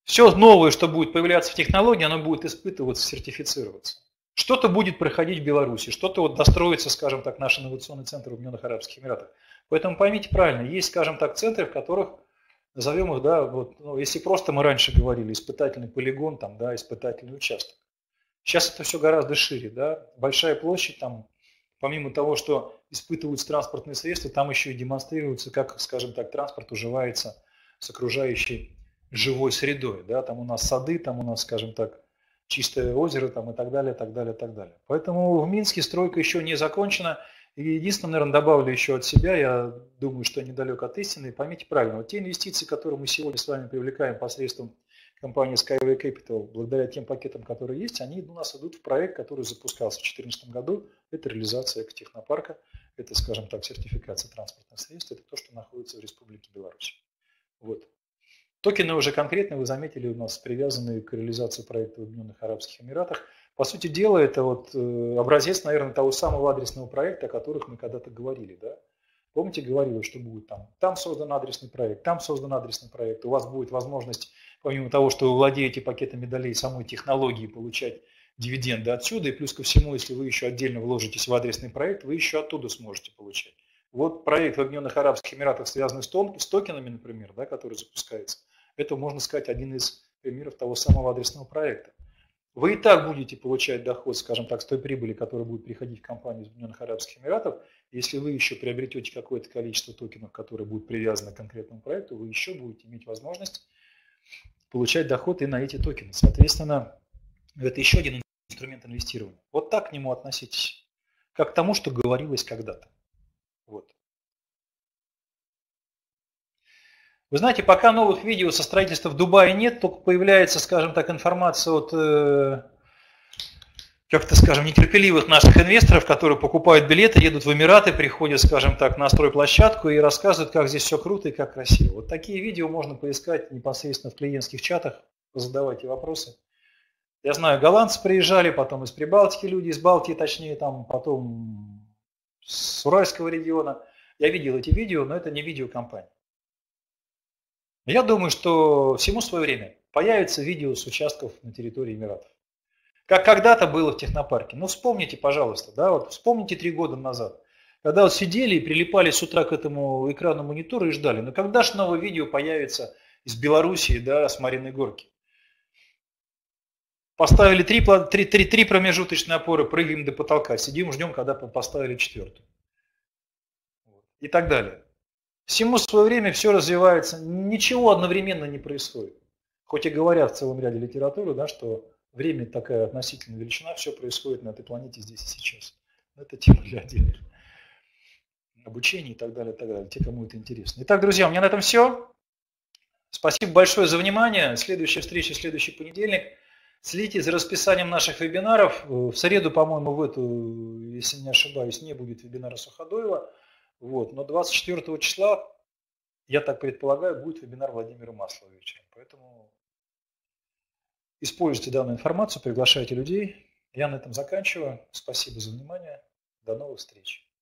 Все новое, что будет появляться в технологии, оно будет испытываться, сертифицироваться. Что-то будет проходить в Беларуси, что-то вот достроится, скажем так, наш инновационный центр в Объединенных Арабских Эмиратах. Поэтому поймите правильно, есть, скажем так, центры, в которых, назовем их, да, вот, ну, если просто мы раньше говорили, испытательный полигон, там, да, испытательный участок. Сейчас это все гораздо шире, да, большая площадь, там, помимо того, что испытываются транспортные средства, там еще и демонстрируется, как, скажем так, транспорт уживается с окружающей живой средой, да, там у нас сады, там у нас, скажем так, чистое озеро, там и так далее, так далее, так далее. Поэтому в Минске стройка еще не закончена. И единственное, наверное, добавлю еще от себя, я думаю, что недалек от истины. Поймите правильно, вот те инвестиции, которые мы сегодня с вами привлекаем посредством компании Skyway Capital, благодаря тем пакетам, которые есть, они у нас идут в проект, который запускался в две тысячи четырнадцатом году. Это реализация экотехнопарка, это, скажем так, сертификация транспортных средств, это то, что находится в Республике Беларусь. Вот. Токены уже конкретно, вы заметили, у нас привязаны к реализации проекта в Объединенных Арабских Эмиратах. По сути дела, это вот образец, наверное, того самого адресного проекта, о которых мы когда-то говорили. Да? Помните, говорили, что будет там, там создан адресный проект, там создан адресный проект. У вас будет возможность, помимо того, что вы владеете пакетом медалей самой технологии, получать дивиденды отсюда. И плюс ко всему, если вы еще отдельно вложитесь в адресный проект, вы еще оттуда сможете получать. Вот проект в Объединенных Арабских Эмиратах, связанный с токенами, например, да, который запускается. Это, можно сказать, один из примеров того самого адресного проекта. Вы и так будете получать доход, скажем так, с той прибыли, которая будет приходить в компанию из Объединенных Арабских Эмиратов. Если вы еще приобретете какое-то количество токенов, которые будут привязаны к конкретному проекту, вы еще будете иметь возможность получать доход и на эти токены. Соответственно, это еще один инструмент инвестирования. Вот так к нему относитесь, как к тому, что говорилось когда-то. Вот. Вы знаете, пока новых видео со строительства в Дубае нет, только появляется, скажем так, информация от, э, как-то, скажем, нетерпеливых наших инвесторов, которые покупают билеты, едут в Эмираты, приходят, скажем так, на стройплощадку и рассказывают, как здесь все круто и как красиво. Вот такие видео можно поискать непосредственно в клиентских чатах, задавайте вопросы. Я знаю, голландцы приезжали, потом из Прибалтики люди, из Балтии точнее, там, потом с Уральского региона. Я видел эти видео, но это не видео компании. Я думаю, что всему свое время появится видео с участков на территории Эмиратов. Как когда-то было в технопарке. Ну вспомните, пожалуйста, да, вот вспомните три года назад, когда вот сидели и прилипали с утра к этому экрану монитора и ждали. Но когда же новое видео появится из Белоруссии, да, с Мариной Горки? Поставили три, три, три, три промежуточные опоры, прыгаем до потолка, сидим, ждем, когда поставили четвертую. И так далее. Всему свое время все развивается, ничего одновременно не происходит. Хоть и говорят в целом ряде литературы, да, что время такая относительная величина, все происходит на этой планете здесь и сейчас. Это тема для отдельных обучений и так далее, и так далее, те, кому это интересно. Итак, друзья, у меня на этом все. Спасибо большое за внимание. Следующая встреча, следующий понедельник. Следите за расписанием наших вебинаров. В среду, по-моему, в эту, если не ошибаюсь, не будет вебинара Суходоева. Вот. Но двадцать четвёртого числа, я так предполагаю, будет вебинар Владимира Маслова вечером. Поэтому используйте данную информацию, приглашайте людей. Я на этом заканчиваю. Спасибо за внимание. До новых встреч.